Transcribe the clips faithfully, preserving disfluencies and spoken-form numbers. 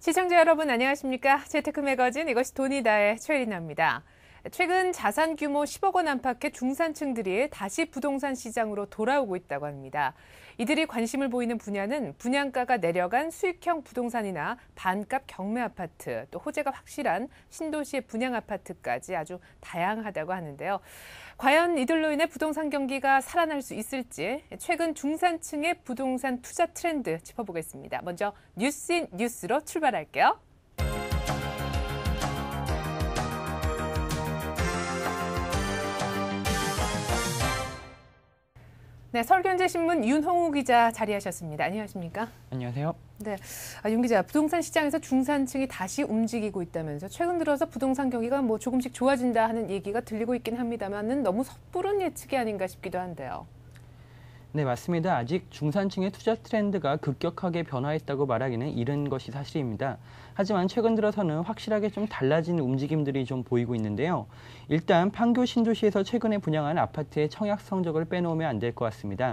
시청자 여러분 안녕하십니까? 재테크 매거진 이것이 돈이다의 최혜린입니다. 최근 자산 규모 십억 원 안팎의 중산층들이 다시 부동산 시장으로 돌아오고 있다고 합니다. 이들이 관심을 보이는 분야는 분양가가 내려간 수익형 부동산이나 반값 경매 아파트, 또 호재가 확실한 신도시의 분양 아파트까지 아주 다양하다고 하는데요. 과연 이들로 인해 부동산 경기가 살아날 수 있을지 최근 중산층의 부동산 투자 트렌드 짚어보겠습니다. 먼저 뉴스인 뉴스로 출발할게요. 네, 서울경제신문 윤홍우 기자 자리하셨습니다. 안녕하십니까? 안녕하세요. 네, 아, 윤 기자, 부동산 시장에서 중산층이 다시 움직이고 있다면서 최근 들어서 부동산 경기가 뭐 조금씩 좋아진다 하는 얘기가 들리고 있긴 합니다만은 너무 섣부른 예측이 아닌가 싶기도 한데요. 네, 맞습니다. 아직 중산층의 투자 트렌드가 급격하게 변화했다고 말하기는 이른 것이 사실입니다. 하지만 최근 들어서는 확실하게 좀 달라진 움직임들이 좀 보이고 있는데요. 일단 판교 신도시에서 최근에 분양한 아파트의 청약 성적을 빼놓으면 안 될 것 같습니다.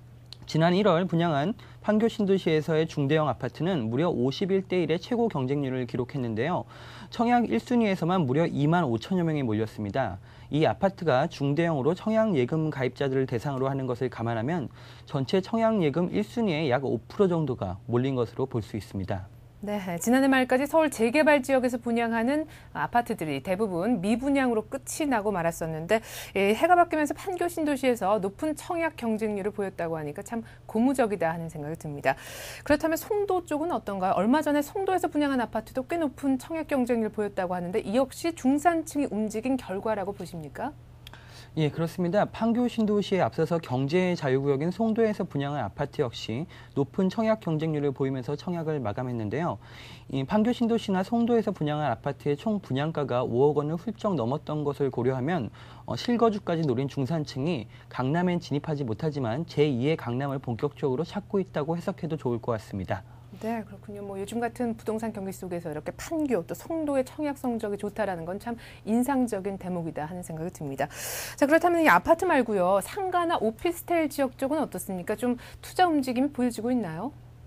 지난 일월 분양한 판교 신도시에서의 중대형 아파트는 무려 오십일 대 일의 최고 경쟁률을 기록했는데요. 청약 일 순위에서만 무려 이만 오천여 명이 몰렸습니다. 이 아파트가 중대형으로 청약예금 가입자들을 대상으로 하는 것을 감안하면 전체 청약예금 일 순위의 약 오 퍼센트 정도가 몰린 것으로 볼 수 있습니다. 네, 지난해 말까지 서울 재개발 지역에서 분양하는 아파트들이 대부분 미분양으로 끝이 나고 말았었는데 해가 바뀌면서 판교 신도시에서 높은 청약 경쟁률을 보였다고 하니까 참 고무적이다 하는 생각이 듭니다. 그렇다면 송도 쪽은 어떤가요? 얼마 전에 송도에서 분양한 아파트도 꽤 높은 청약 경쟁률을 보였다고 하는데 이 역시 중산층이 움직인 결과라고 보십니까? 예, 그렇습니다. 판교 신도시에 앞서서 경제 자유구역인 송도에서 분양한 아파트 역시 높은 청약 경쟁률을 보이면서 청약을 마감했는데요. 이 판교 신도시나 송도에서 분양한 아파트의 총 분양가가 오억 원을 훌쩍 넘었던 것을 고려하면 어, 실거주까지 노린 중산층이 강남엔 진입하지 못하지만 제이의 강남을 본격적으로 찾고 있다고 해석해도 좋을 것 같습니다. 네, 그렇군요. 뭐 요즘 같은 부동산 경기 속에서 이렇게 판교 또 송도의 청약 성적이 좋다라는 건 참 인상적인 대목이다 하는 생각이 듭니다. 자, 그렇다면 이 아파트 말고요. 상가나 오피스텔 지역 쪽은 어떻습니까? 좀 투자 움직임이 보여지고 있나요?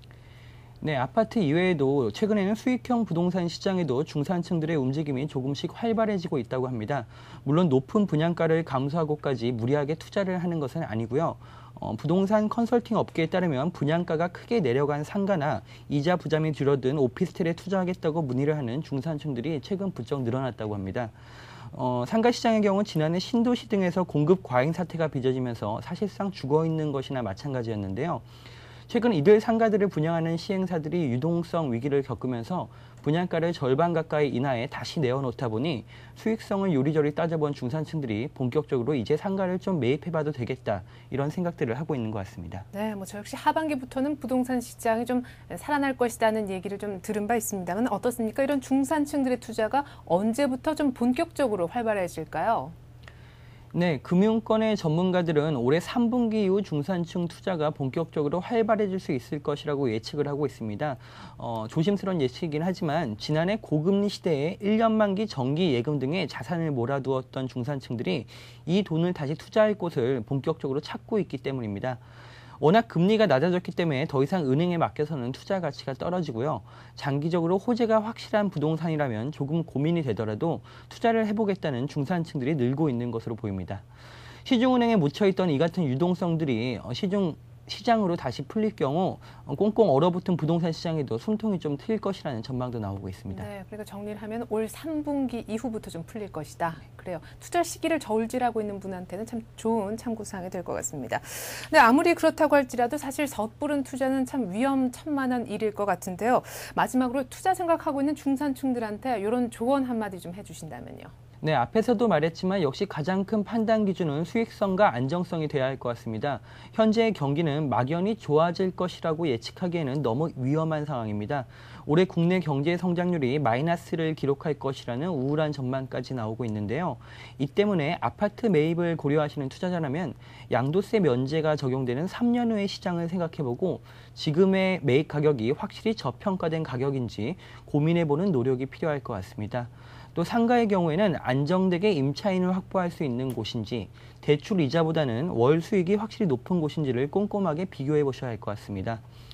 네, 아파트 이외에도 최근에는 수익형 부동산 시장에도 중산층들의 움직임이 조금씩 활발해지고 있다고 합니다. 물론 높은 분양가를 감수하고까지 무리하게 투자를 하는 것은 아니고요. 어, 부동산 컨설팅 업계에 따르면 분양가가 크게 내려간 상가나 이자 부담이 줄어든 오피스텔에 투자하겠다고 문의를 하는 중산층들이 최근 부쩍 늘어났다고 합니다. 어, 상가 시장의 경우 지난해 신도시 등에서 공급 과잉 사태가 빚어지면서 사실상 죽어있는 것이나 마찬가지였는데요. 최근 이들 상가들을 분양하는 시행사들이 유동성 위기를 겪으면서 분양가를 절반 가까이 인하해 다시 내어놓다 보니 수익성을 요리조리 따져본 중산층들이 본격적으로 이제 상가를 좀 매입해봐도 되겠다 이런 생각들을 하고 있는 것 같습니다. 네, 뭐 저 역시 하반기부터는 부동산 시장이 좀 살아날 것이라는 얘기를 좀 들은 바 있습니다만 어떻습니까? 이런 중산층들의 투자가 언제부터 좀 본격적으로 활발해질까요? 네, 금융권의 전문가들은 올해 삼 분기 이후 중산층 투자가 본격적으로 활발해질 수 있을 것이라고 예측을 하고 있습니다. 어, 조심스러운 예측이긴 하지만 지난해 고금리 시대에 일 년 만기 정기 예금 등의 자산을 몰아두었던 중산층들이 이 돈을 다시 투자할 곳을 본격적으로 찾고 있기 때문입니다. 워낙 금리가 낮아졌기 때문에 더 이상 은행에 맡겨서는 투자 가치가 떨어지고요. 장기적으로 호재가 확실한 부동산이라면 조금 고민이 되더라도 투자를 해보겠다는 중산층들이 늘고 있는 것으로 보입니다. 시중은행에 묻혀있던 이 같은 유동성들이 시중 시장으로 다시 풀릴 경우 꽁꽁 얼어붙은 부동산 시장에도 숨통이 좀 트일 것이라는 전망도 나오고 있습니다. 네, 그러니까 정리를 하면 올 삼 분기 이후부터 좀 풀릴 것이다. 그래요. 투자 시기를 저울질하고 있는 분한테는 참 좋은 참고사항이 될 것 같습니다. 근데 아무리 그렇다고 할지라도 사실 섣부른 투자는 참 위험천만한 일일 것 같은데요. 마지막으로 투자 생각하고 있는 중산층들한테 이런 조언 한마디 좀 해주신다면요. 네, 앞에서도 말했지만 역시 가장 큰 판단 기준은 수익성과 안정성이 돼야 할 것 같습니다. 현재의 경기는 막연히 좋아질 것이라고 예측하기에는 너무 위험한 상황입니다. 올해 국내 경제 성장률이 마이너스를 기록할 것이라는 우울한 전망까지 나오고 있는데요. 이 때문에 아파트 매입을 고려하시는 투자자라면 양도세 면제가 적용되는 삼 년 후의 시장을 생각해보고 지금의 매입 가격이 확실히 저평가된 가격인지 고민해보는 노력이 필요할 것 같습니다. 또 상가의 경우에는 안정되게 임차인을 확보할 수 있는 곳인지 대출 이자보다는 월 수익이 확실히 높은 곳인지를 꼼꼼하게 비교해 보셔야 할 것 같습니다.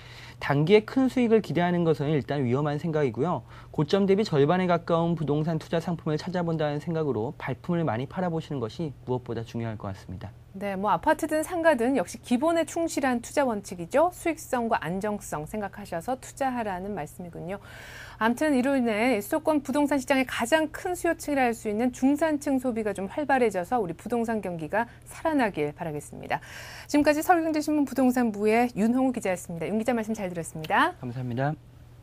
단기에 큰 수익을 기대하는 것은 일단 위험한 생각이고요. 고점 대비 절반에 가까운 부동산 투자 상품을 찾아본다는 생각으로 발품을 많이 팔아보시는 것이 무엇보다 중요할 것 같습니다. 네, 뭐 아파트든 상가든 역시 기본에 충실한 투자 원칙이죠. 수익성과 안정성 생각하셔서 투자하라는 말씀이군요. 아무튼 이로 인해 수도권 부동산 시장의 가장 큰 수요층이라 할 수 있는 중산층 소비가 좀 활발해져서 우리 부동산 경기가 살아나길 바라겠습니다. 지금까지 서울경제신문 부동산부의 윤홍우 기자였습니다. 윤 기자 말씀 잘 들었습니다. 감사합니다.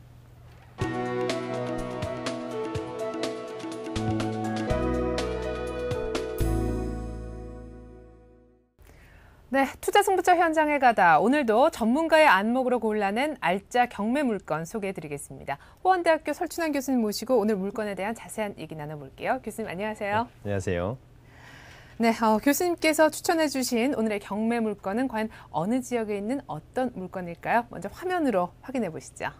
네, 투자 승부처 현장에 가다 오늘도 전문가의 안목으로 골라낸 알짜 경매 물건 소개해드리겠습니다. 호원대학교 설춘환 교수님 모시고 오늘 물건에 대한 자세한 얘기 나눠볼게요. 교수님 안녕하세요. 네, 안녕하세요. 네, 어, 교수님께서 추천해주신 오늘의 경매 물건은 과연 어느 지역에 있는 어떤 물건일까요? 먼저 화면으로 확인해 보시죠.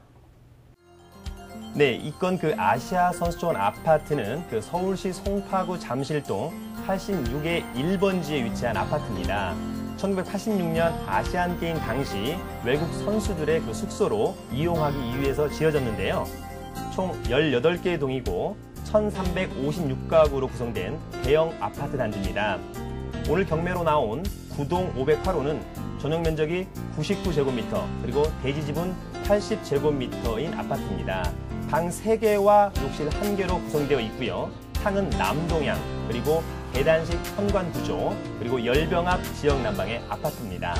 네, 이 건 그 아시아 선수촌 아파트는 그 서울시 송파구 잠실동 팔십육의 일 번지에 위치한 아파트입니다. 천구백팔십육 년 아시안게임 당시 외국 선수들의 그 숙소로 이용하기 위해서 지어졌는데요. 총 열여덟 개의 동이고 천삼백오십육 가구로 구성된 대형 아파트 단지입니다. 오늘 경매로 나온 구동 오백팔 호는 전용 면적이 구십구 제곱미터 그리고 대지 지분 팔십 제곱미터인 아파트입니다. 방 세 개와 욕실 한 개로 구성되어 있고요. 탕은 남동향 그리고 계단식 현관 구조 그리고 열병합 지역 난방의 아파트입니다.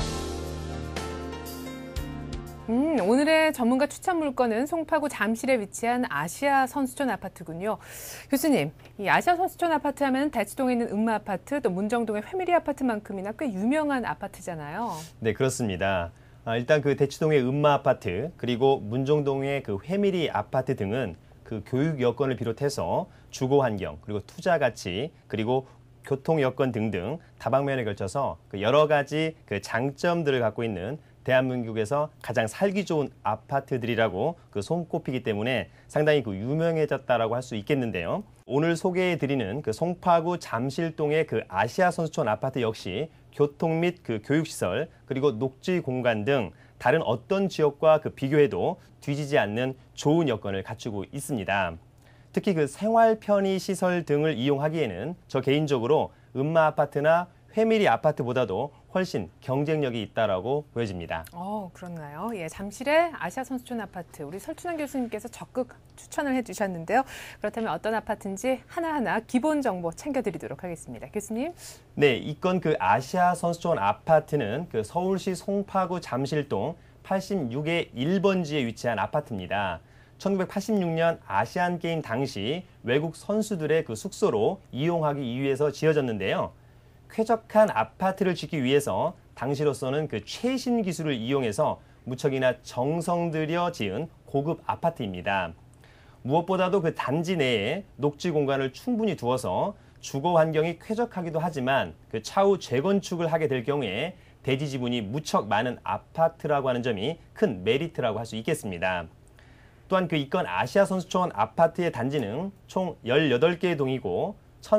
음, 오늘의 전문가 추천 물건은 송파구 잠실에 위치한 아시아 선수촌 아파트군요. 교수님, 이 아시아 선수촌 아파트 하면 대치동에 있는 음마 아파트, 또 문정동의 회미리 아파트만큼이나 꽤 유명한 아파트잖아요. 네, 그렇습니다. 아, 일단 그 대치동의 음마 아파트 그리고 문정동의 그 회미리 아파트 등은 그 교육 여건을 비롯해서 주거 환경 그리고 투자 가치 그리고 교통 여건 등등 다방면에 걸쳐서 그 여러 가지 그 장점들을 갖고 있는 대한민국에서 가장 살기 좋은 아파트들이라고 그 손꼽히기 때문에 상당히 그 유명해졌다라고 할 수 있겠는데요. 오늘 소개해드리는 그 송파구 잠실동의 그 아시아 선수촌 아파트 역시 교통 및 그 교육시설 그리고 녹지 공간 등 다른 어떤 지역과 그 비교해도 뒤지지 않는 좋은 여건을 갖추고 있습니다. 특히 그 생활 편의 시설 등을 이용하기에는 저 개인적으로 음마 아파트나 회미리 아파트보다도 훨씬 경쟁력이 있다라고 보여집니다. 어, 그런가요? 예, 잠실의 아시아 선수촌 아파트 우리 설춘환 교수님께서 적극 추천을 해주셨는데요. 그렇다면 어떤 아파트인지 하나하나 기본 정보 챙겨드리도록 하겠습니다. 교수님. 네, 이 건 그 아시아 선수촌 아파트는 그 서울시 송파구 잠실동 팔십육의 일 번지에 위치한 아파트입니다. 천구백팔십육 년 아시안게임 당시 외국 선수들의 그 숙소로 이용하기 위해서 지어졌는데요. 쾌적한 아파트를 짓기 위해서 당시로서는 그 최신 기술을 이용해서 무척이나 정성 들여 지은 고급 아파트입니다. 무엇보다도 그 단지 내에 녹지 공간을 충분히 두어서 주거 환경이 쾌적하기도 하지만 그 차후 재건축을 하게 될 경우에 대지 지분이 무척 많은 아파트라고 하는 점이 큰 메리트라고 할 수 있겠습니다. 또한 그 이건 아시아 선수촌 아파트의 단지는 총 열여덟 개의 동이고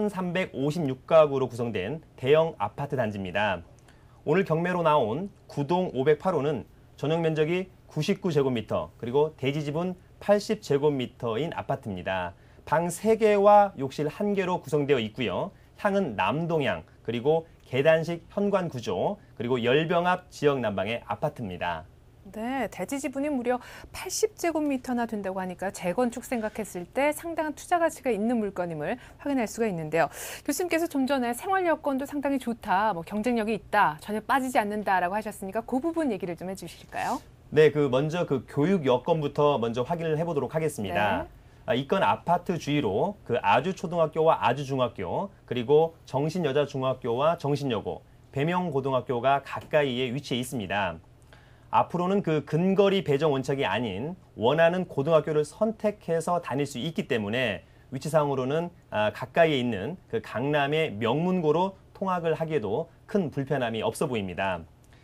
천삼백오십육 가구로 구성된 대형 아파트 단지입니다. 오늘 경매로 나온 구동 오백팔 호는 전용 면적이 구십구 제곱미터 그리고 대지 지분 팔십 제곱미터인 아파트입니다. 방 세 개와 욕실 한 개로 구성되어 있고요. 향은 남동향 그리고 계단식 현관 구조 그리고 열병합 지역 난방의 아파트입니다. 네, 대지 지분이 무려 팔십 제곱미터나 된다고 하니까 재건축 생각했을 때 상당한 투자 가치가 있는 물건임을 확인할 수가 있는데요. 교수님께서 좀 전에 생활 여건도 상당히 좋다, 뭐 경쟁력이 있다, 전혀 빠지지 않는다라고 하셨으니까 그 부분 얘기를 좀 해주실까요? 네, 그 먼저 그 교육 여건부터 먼저 확인을 해보도록 하겠습니다. 네. 아, 이건 아파트 주위로 그 아주초등학교와 아주중학교 그리고 정신여자중학교와 정신여고, 배명고등학교가 가까이에 위치해 있습니다. 앞으로는 그 근거리 배정 원칙이 아닌 원하는 고등학교를 선택해서 다닐 수 있기 때문에 위치상으로는 가까이에 있는 그 강남의 명문고로 통학을 하기에도 큰 불편함이 없어 보입니다.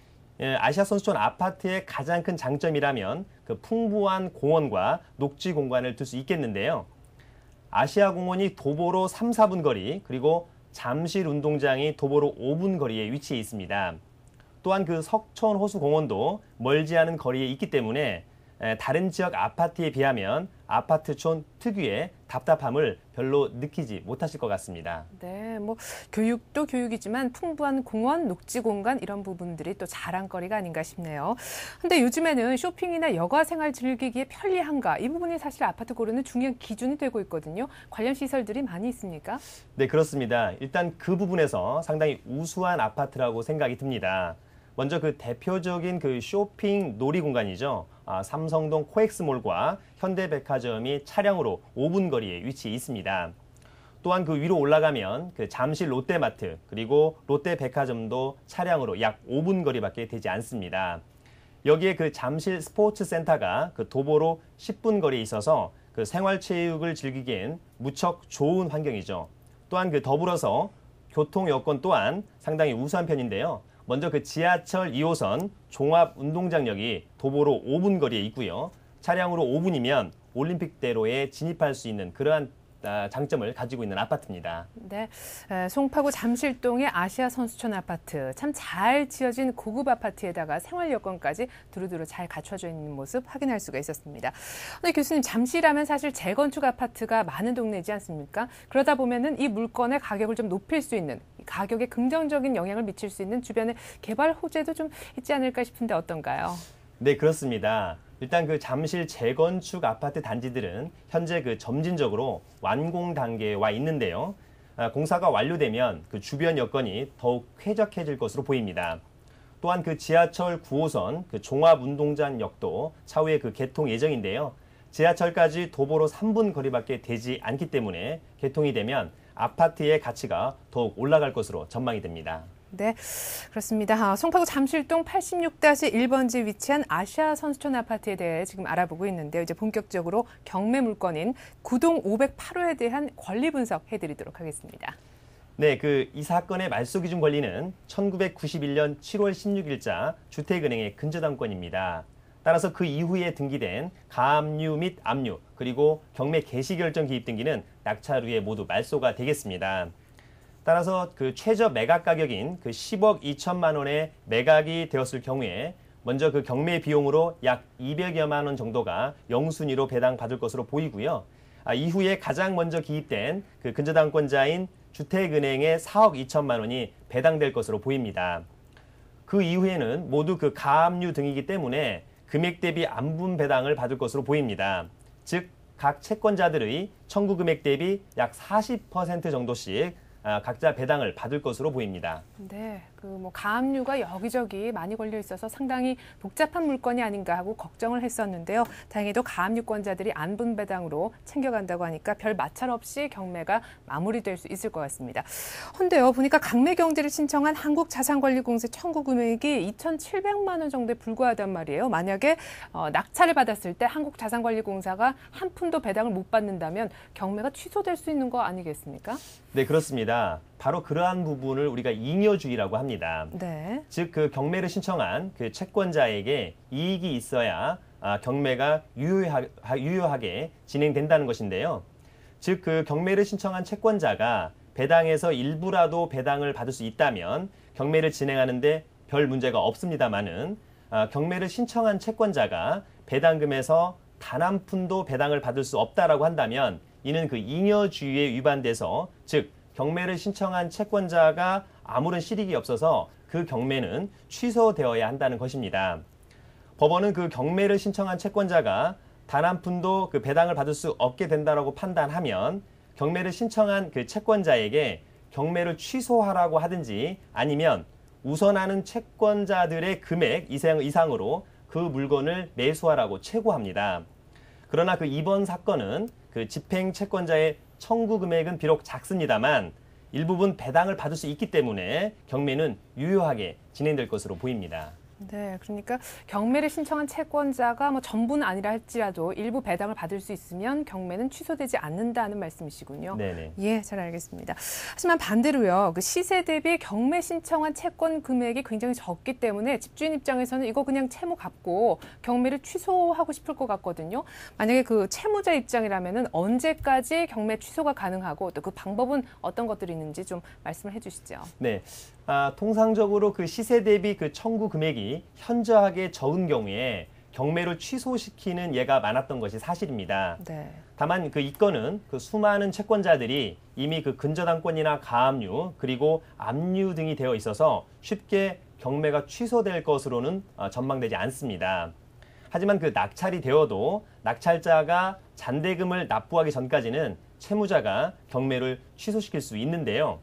아시아 선수촌 아파트의 가장 큰 장점이라면 그 풍부한 공원과 녹지 공간을 둘 수 있겠는데요. 아시아 공원이 도보로 삼, 사 분 거리 그리고 잠실 운동장이 도보로 오 분 거리에 위치해 있습니다. 또한 그 석촌호수공원도 멀지 않은 거리에 있기 때문에 다른 지역 아파트에 비하면 아파트촌 특유의 답답함을 별로 느끼지 못하실 것 같습니다. 네, 뭐 교육도 교육이지만 풍부한 공원, 녹지 공간 이런 부분들이 또 자랑거리가 아닌가 싶네요. 근데 요즘에는 쇼핑이나 여가 생활 즐기기에 편리한가 이 부분이 사실 아파트 고르는 중요한 기준이 되고 있거든요. 관련 시설들이 많이 있습니까? 네, 그렇습니다. 일단 그 부분에서 상당히 우수한 아파트라고 생각이 듭니다. 먼저 그 대표적인 그 쇼핑 놀이 공간이죠. 아, 삼성동 코엑스몰과 현대백화점이 차량으로 오 분 거리에 위치해 있습니다. 또한 그 위로 올라가면 그 잠실 롯데마트 그리고 롯데백화점도 차량으로 약 오 분 거리밖에 되지 않습니다. 여기에 그 잠실 스포츠센터가 그 도보로 십 분 거리에 있어서 그 생활체육을 즐기기엔 무척 좋은 환경이죠. 또한 그 더불어서 교통 여건 또한 상당히 우수한 편인데요. 먼저 그 지하철 이 호선 종합운동장역이 도보로 오 분 거리에 있고요. 차량으로 오 분이면 올림픽대로에 진입할 수 있는 그러한 장점을 가지고 있는 아파트입니다. 네, 송파구 잠실동의 아시아 선수촌 아파트 참 잘 지어진 고급 아파트에다가 생활 여건까지 두루두루 잘 갖춰져 있는 모습 확인할 수가 있었습니다. 네, 교수님 잠실하면 사실 재건축 아파트가 많은 동네이지 않습니까? 그러다 보면은 이 물건의 가격을 좀 높일 수 있는 가격에 긍정적인 영향을 미칠 수 있는 주변의 개발 호재도 좀 있지 않을까 싶은데 어떤가요? 네, 그렇습니다. 일단 그 잠실 재건축 아파트 단지들은 현재 그 점진적으로 완공 단계에 와 있는데요. 아, 공사가 완료되면 그 주변 여건이 더욱 쾌적해질 것으로 보입니다. 또한 그 지하철 구 호선 그 종합운동장역도 차후에 그 개통 예정인데요. 지하철까지 도보로 삼 분 거리밖에 되지 않기 때문에 개통이 되면 아파트의 가치가 더욱 올라갈 것으로 전망이 됩니다. 네, 그렇습니다. 송파구 잠실동 팔십육 일 번지에 위치한 아시아 선수촌 아파트에 대해 지금 알아보고 있는데요. 이제 본격적으로 경매 물건인 구동 오백팔 호에 대한 권리 분석해드리도록 하겠습니다. 네, 그 이 사건의 말소 기준 권리는 천구백구십일 년 칠월 십육일자 주택은행의 근저당권입니다. 따라서 그 이후에 등기된 가압류 및 압류 그리고 경매 개시 결정 기입 등기는 낙찰 후에 모두 말소가 되겠습니다. 따라서 그 최저 매각 가격인 그 십억 이천만 원에 매각이 되었을 경우에 먼저 그 경매 비용으로 약 이백여만 원 정도가 영순위로 배당받을 것으로 보이고요. 아, 이후에 가장 먼저 기입된 그 근저당권자인 주택은행의 사억 이천만 원이 배당될 것으로 보입니다. 그 이후에는 모두 그 가압류 등이기 때문에 금액 대비 안분 배당을 받을 것으로 보입니다. 즉, 각 채권자들의 청구 금액 대비 약 사십 퍼센트 정도씩 각자 배당을 받을 것으로 보입니다. 네, 그 뭐 가압류가 여기저기 많이 걸려 있어서 상당히 복잡한 물건이 아닌가 하고 걱정을 했었는데요. 다행히도 가압류권자들이 안분 배당으로 챙겨간다고 하니까 별 마찰 없이 경매가 마무리될 수 있을 것 같습니다. 근데요, 보니까 강매 경지를 신청한 한국자산관리공사 청구 금액이 이천칠백만 원 정도에 불과하단 말이에요. 만약에 어, 낙찰을 받았을 때 한국자산관리공사가 한 푼도 배당을 못 받는다면 경매가 취소될 수 있는 거 아니겠습니까? 네, 그렇습니다. 바로 그러한 부분을 우리가 잉여주의라고 합니다. 네. 즉, 그 경매를 신청한 그 채권자에게 이익이 있어야 아, 경매가 유효하, 유효하게 진행된다는 것인데요. 즉, 그 경매를 신청한 채권자가 배당에서 일부라도 배당을 받을 수 있다면 경매를 진행하는데 별 문제가 없습니다만은 아, 경매를 신청한 채권자가 배당금에서 단 한 푼도 배당을 받을 수 없다라고 한다면 이는 그 잉여주의에 위반돼서 즉 경매를 신청한 채권자가 아무런 실익이 없어서 그 경매는 취소되어야 한다는 것입니다. 법원은 그 경매를 신청한 채권자가 단 한 푼도 그 배당을 받을 수 없게 된다라고 판단하면 경매를 신청한 그 채권자에게 경매를 취소하라고 하든지 아니면 우선하는 채권자들의 금액 이상, 이상으로 그 물건을 매수하라고 최고합니다. 그러나 그 이번 사건은 그 집행 채권자의 청구 금액은 비록 작습니다만 일부분 배당을 받을 수 있기 때문에 경매는 유효하게 진행될 것으로 보입니다. 네, 그러니까 경매를 신청한 채권자가 뭐 전부는 아니라 할지라도 일부 배당을 받을 수 있으면 경매는 취소되지 않는다는 말씀이시군요. 네네. 예, 잘 알겠습니다. 하지만 반대로요, 그 시세 대비 경매 신청한 채권 금액이 굉장히 적기 때문에 집주인 입장에서는 이거 그냥 채무 갚고 경매를 취소하고 싶을 것 같거든요. 만약에 그 채무자 입장이라면은 언제까지 경매 취소가 가능하고 또 그 방법은 어떤 것들이 있는지 좀 말씀을 해주시죠. 네. 아, 통상적으로 그 시세 대비 그 청구 금액이 현저하게 적은 경우에 경매를 취소시키는 예가 많았던 것이 사실입니다. 네. 다만 그 이 건은 그 수많은 채권자들이 이미 그 근저당권이나 가압류 그리고 압류 등이 되어 있어서 쉽게 경매가 취소될 것으로는 전망되지 않습니다. 하지만 그 낙찰이 되어도 낙찰자가 잔대금을 납부하기 전까지는 채무자가 경매를 취소시킬 수 있는데요.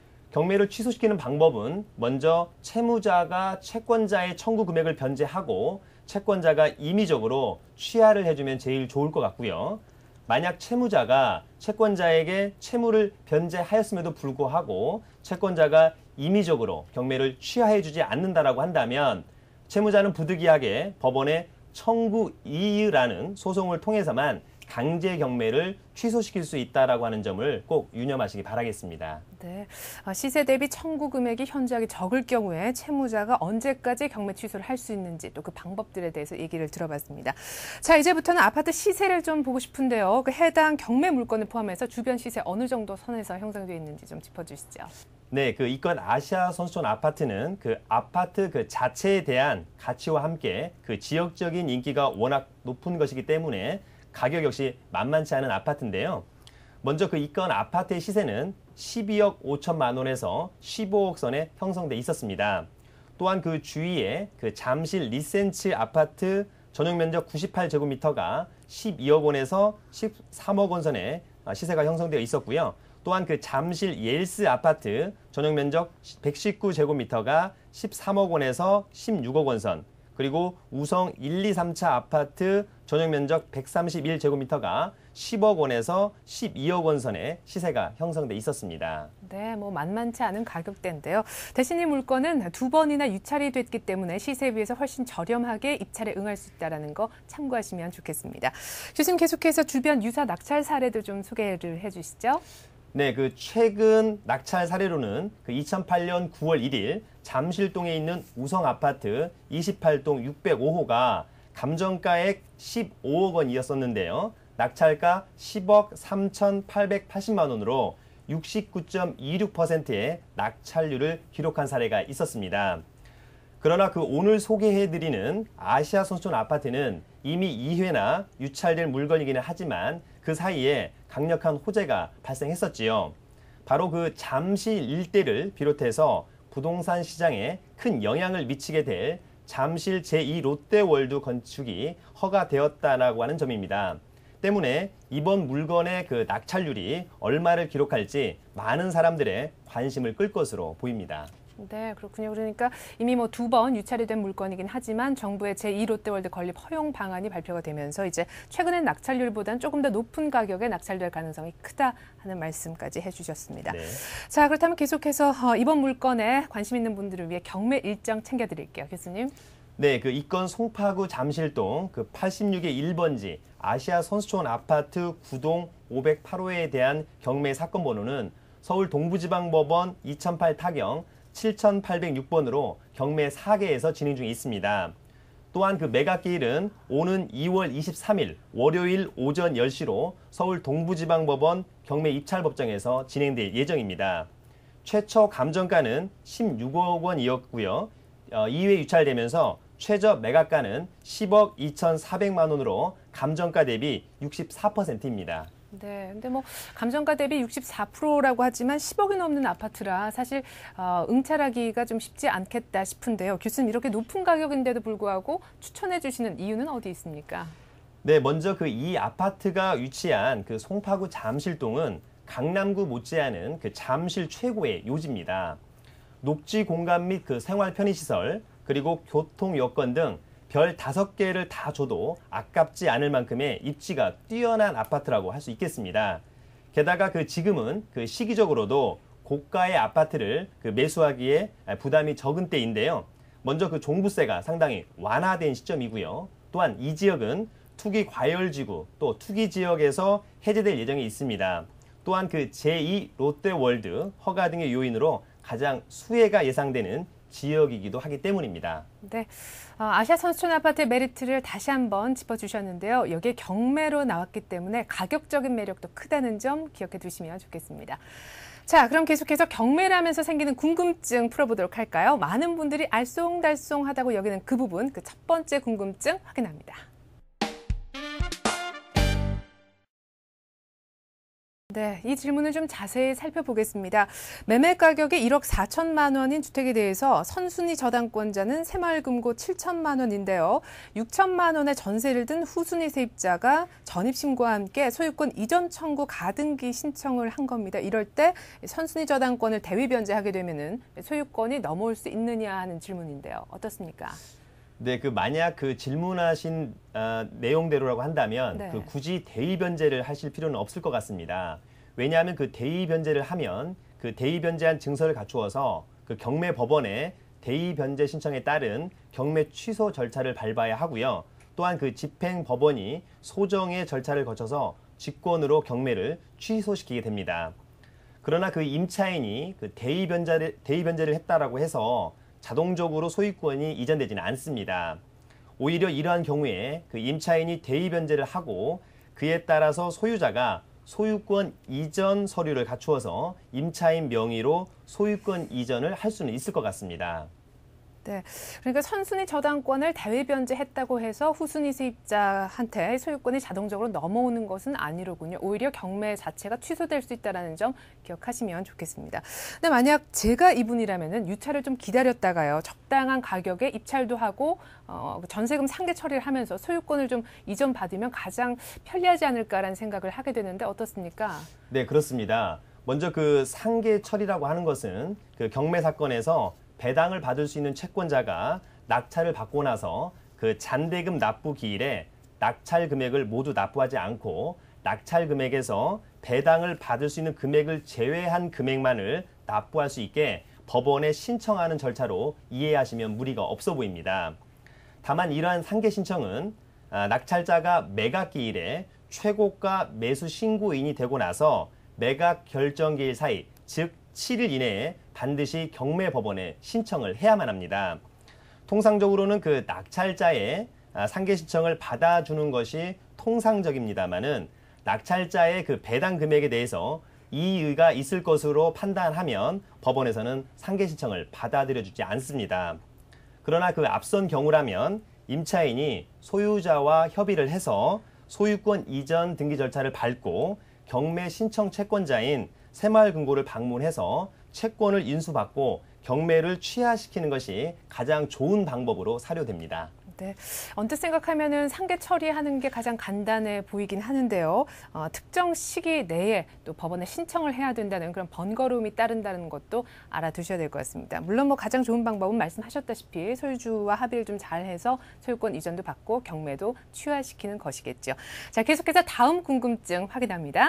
경매를 취소시키는 방법은 먼저 채무자가 채권자의 청구 금액을 변제하고 채권자가 임의적으로 취하를 해주면 제일 좋을 것 같고요. 만약 채무자가 채권자에게 채무를 변제하였음에도 불구하고 채권자가 임의적으로 경매를 취하해주지 않는다라고 한다면 채무자는 부득이하게 법원에 청구 이의라는 소송을 통해서만 강제 경매를 취소시킬 수 있다라고 하는 점을 꼭 유념하시기 바라겠습니다. 네, 시세 대비 청구 금액이 현저하게 적을 경우에 채무자가 언제까지 경매 취소를 할 수 있는지 또 그 방법들에 대해서 얘기를 들어봤습니다. 자, 이제부터는 아파트 시세를 좀 보고 싶은데요. 그 해당 경매 물건을 포함해서 주변 시세 어느 정도 선에서 형성되어 있는지 좀 짚어주시죠. 네, 그 이건 아시아 선수촌 아파트는 그 아파트 그 자체에 대한 가치와 함께 그 지역적인 인기가 워낙 높은 것이기 때문에 가격 역시 만만치 않은 아파트인데요. 먼저 그 이건 아파트의 시세는 십이억 오천만 원에서 십오억 선에 형성돼 있었습니다. 또한 그 주위에 그 잠실 리센츠 아파트 전용 면적 구십팔 제곱미터가 십이억 원에서 십삼억 원 선에 시세가 형성되어 있었고요. 또한 그 잠실 옐스 아파트 전용 면적 백십구 제곱미터가 십삼억 원에서 십육억 원 선, 그리고 우성 일, 이, 삼 차 아파트 전용 면적 백삼십일 제곱미터가 십억 원에서 십이억 원 선의 시세가 형성돼 있었습니다. 네, 뭐 만만치 않은 가격대인데요. 대신 이 물건은 두 번이나 유찰이 됐기 때문에 시세에 비해서 훨씬 저렴하게 입찰에 응할 수 있다는 거 참고하시면 좋겠습니다. 교수님 계속해서 주변 유사 낙찰 사례도 좀 소개를 해주시죠. 네, 그 최근 낙찰 사례로는 그 이천팔 년 구월 일일 잠실동에 있는 우성 아파트 이십팔 동 육백오 호가 감정가액 십오억 원이었었는데요. 낙찰가 십억 삼천팔백팔십만 원으로 육십구 점 이육 퍼센트의 낙찰률을 기록한 사례가 있었습니다. 그러나 그 오늘 소개해드리는 아시아 선수촌 아파트는 이미 이 회나 유찰될 물건이기는 하지만 그 사이에 강력한 호재가 발생했었지요. 바로 그 잠실 일대를 비롯해서 부동산 시장에 큰 영향을 미치게 될 잠실 제이 롯데월드 건축이 허가되었다라고 하는 점입니다. 때문에 이번 물건의 그 낙찰률이 얼마를 기록할지 많은 사람들의 관심을 끌 것으로 보입니다. 네, 그렇군요. 그러니까 이미 뭐 두 번 유찰이 된 물건이긴 하지만 정부의 제이 롯데월드 건립 허용 방안이 발표가 되면서 이제 최근의 낙찰률보다는 조금 더 높은 가격에 낙찰될 가능성이 크다 하는 말씀까지 해주셨습니다. 네. 자, 그렇다면 계속해서 이번 물건에 관심 있는 분들을 위해 경매 일정 챙겨드릴게요, 교수님. 네, 그 이건 송파구 잠실동 그 팔십육의 일 번지 아시아 선수촌 아파트 구 동 오백팔 호에 대한 경매 사건 번호는 서울 동부지방법원 이천팔 타경 칠천팔백육 번으로 경매 사 개에서 진행 중에 있습니다. 또한 그 매각기일은 오는 이월 이십삼일 월요일 오전 열 시로 서울 동부지방법원 경매 입찰법정에서 진행될 예정입니다. 최초 감정가는 십육억 원이었고요. 어, 이 회 유찰되면서 최저 매각가는 십억 이천사백만 원으로 감정가 대비 육십사 퍼센트입니다. 네, 근데 뭐 감정가 대비 육십사 퍼센트라고 하지만 십억이 넘는 아파트라 사실 어, 응찰하기가 좀 쉽지 않겠다 싶은데요. 교수님, 이렇게 높은 가격인데도 불구하고 추천해 주시는 이유는 어디 있습니까? 네, 먼저 그 이 아파트가 위치한 그 송파구 잠실동은 강남구 못지않은 그 잠실 최고의 요지입니다. 녹지 공간 및 그 생활 편의시설, 그리고 교통 여건 등 별 다섯 개를 다 줘도 아깝지 않을 만큼의 입지가 뛰어난 아파트라고 할 수 있겠습니다. 게다가 그 지금은 그 시기적으로도 고가의 아파트를 그 매수하기에 부담이 적은 때인데요. 먼저 그 종부세가 상당히 완화된 시점이고요. 또한 이 지역은 투기 과열지구 또 투기 지역에서 해제될 예정이 있습니다. 또한 그 제이 롯데월드 허가 등의 요인으로 가장 수혜가 예상되는 지역이기도 하기 때문입니다. 네, 아시아 선수촌 아파트의 메리트를 다시 한번 짚어주셨는데요. 여기에 경매로 나왔기 때문에 가격적인 매력도 크다는 점 기억해 두시면 좋겠습니다. 자, 그럼 계속해서 경매를 하면서 생기는 궁금증 풀어보도록 할까요? 많은 분들이 알쏭달쏭하다고 여기는 그 부분, 그 첫 번째 궁금증 확인합니다. 네, 이 질문을 좀 자세히 살펴보겠습니다. 매매 가격이 일억 사천만 원인 주택에 대해서 선순위 저당권자는 새마을금고 칠천만 원인데요. 육천만 원의 전세를 든 후순위 세입자가 전입신고와 함께 소유권 이전 청구 가등기 신청을 한 겁니다. 이럴 때 선순위 저당권을 대위 변제하게 되면은 소유권이 넘어올 수 있느냐 하는 질문인데요. 어떻습니까? 네, 그 만약 그 질문하신 어, 내용대로라고 한다면 네. 그 굳이 대의 변제를 하실 필요는 없을 것 같습니다. 왜냐하면 그 대의 변제를 하면 그 대의 변제한 증서를 갖추어서 그 경매 법원에 대의 변제 신청에 따른 경매 취소 절차를 밟아야 하고요. 또한 그 집행 법원이 소정의 절차를 거쳐서 직권으로 경매를 취소시키게 됩니다. 그러나 그 임차인이 그 대의 변제를 대의 변제를 했다라고 해서 자동적으로 소유권이 이전되지는 않습니다. 오히려 이러한 경우에 그 임차인이 대의 변제를 하고 그에 따라서 소유자가 소유권 이전 서류를 갖추어서 임차인 명의로 소유권 이전을 할 수는 있을 것 같습니다. 네, 그러니까 선순위 저당권을 대위 변제했다고 해서 후순위 세입자한테 소유권이 자동적으로 넘어오는 것은 아니로군요. 오히려 경매 자체가 취소될 수 있다는 점 기억하시면 좋겠습니다. 근데 만약 제가 이분이라면은 유찰을 좀 기다렸다가요, 적당한 가격에 입찰도 하고 어, 전세금 상계 처리를 하면서 소유권을 좀 이전 받으면 가장 편리하지 않을까라는 생각을 하게 되는데 어떻습니까? 네, 그렇습니다. 먼저 그 상계 처리라고 하는 것은 그 경매 사건에서 배당을 받을 수 있는 채권자가 낙찰을 받고 나서 그 잔대금 납부 기일에 낙찰 금액을 모두 납부하지 않고 낙찰 금액에서 배당을 받을 수 있는 금액을 제외한 금액만을 납부할 수 있게 법원에 신청하는 절차로 이해하시면 무리가 없어 보입니다. 다만 이러한 상계 신청은 낙찰자가 매각 기일에 최고가 매수 신고인이 되고 나서 매각 결정 기일 사이, 즉 칠 일 이내에 반드시 경매 법원에 신청을 해야만 합니다. 통상적으로는 그 낙찰자의 상계 신청을 받아주는 것이 통상적입니다만은 낙찰자의 그 배당 금액에 대해서 이의가 있을 것으로 판단하면 법원에서는 상계 신청을 받아들여주지 않습니다. 그러나 그 앞선 경우라면 임차인이 소유자와 협의를 해서 소유권 이전 등기 절차를 밟고 경매 신청 채권자인 새마을금고를 방문해서 채권을 인수받고 경매를 취하시키는 것이 가장 좋은 방법으로 사료됩니다. 네, 언뜻 생각하면은 상계 처리하는 게 가장 간단해 보이긴 하는데요. 어, 특정 시기 내에 또 법원에 신청을 해야 된다는 그런 번거로움이 따른다는 것도 알아두셔야 될 것 같습니다. 물론 뭐 가장 좋은 방법은 말씀하셨다시피 소유주와 합의를 좀 잘해서 소유권 이전도 받고 경매도 취하시키는 것이겠죠. 자, 계속해서 다음 궁금증 확인합니다.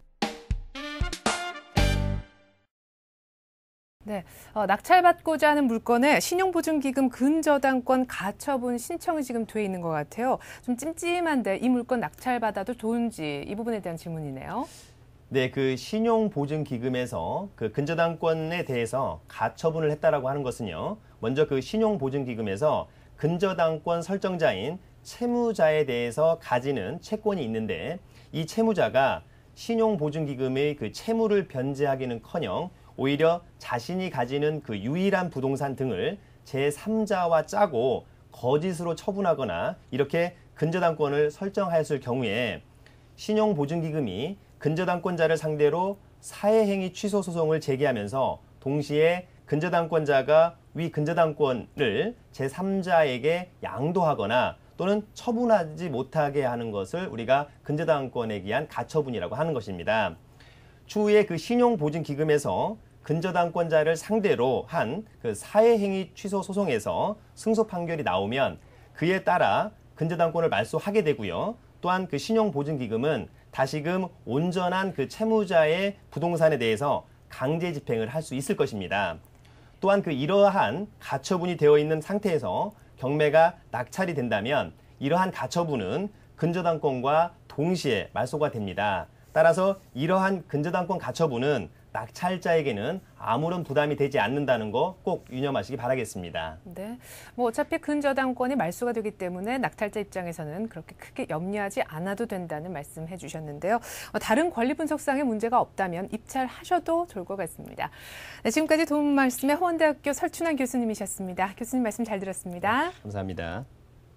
네, 어, 낙찰받고자 하는 물건에 신용보증기금 근저당권 가처분 신청이 지금 돼 있는 것 같아요. 좀 찜찜한데 이 물건 낙찰받아도 좋은지 이 부분에 대한 질문이네요. 네, 그 신용보증기금에서 그 근저당권에 대해서 가처분을 했다라고 하는 것은요. 먼저 그 신용보증기금에서 근저당권 설정자인 채무자에 대해서 가지는 채권이 있는데 이 채무자가 신용보증기금의 그 채무를 변제하기는커녕 오히려 자신이 가지는 그 유일한 부동산 등을 제삼자와 짜고 거짓으로 처분하거나 이렇게 근저당권을 설정하였을 경우에 신용보증기금이 근저당권자를 상대로 사회행위 취소 소송을 제기하면서 동시에 근저당권자가 위 근저당권을 제삼자에게 양도하거나 또는 처분하지 못하게 하는 것을 우리가 근저당권에 기한 가처분이라고 하는 것입니다. 추후에 그 신용보증기금에서 근저당권자를 상대로 한 그 사회행위 취소 소송에서 승소 판결이 나오면 그에 따라 근저당권을 말소하게 되고요. 또한 그 신용보증기금은 다시금 온전한 그 채무자의 부동산에 대해서 강제 집행을 할 수 있을 것입니다. 또한 그 이러한 가처분이 되어 있는 상태에서 경매가 낙찰이 된다면 이러한 가처분은 근저당권과 동시에 말소가 됩니다. 따라서 이러한 근저당권 가처분은 낙찰자에게는 아무런 부담이 되지 않는다는 거 꼭 유념하시기 바라겠습니다. 네, 뭐 어차피 근저당권이 말소가 되기 때문에 낙찰자 입장에서는 그렇게 크게 염려하지 않아도 된다는 말씀해 주셨는데요. 다른 권리 분석상의 문제가 없다면 입찰하셔도 좋을 것 같습니다. 네, 지금까지 도움 말씀에 허원대학교 설춘환 교수님이셨습니다. 교수님 말씀 잘 들었습니다. 네, 감사합니다.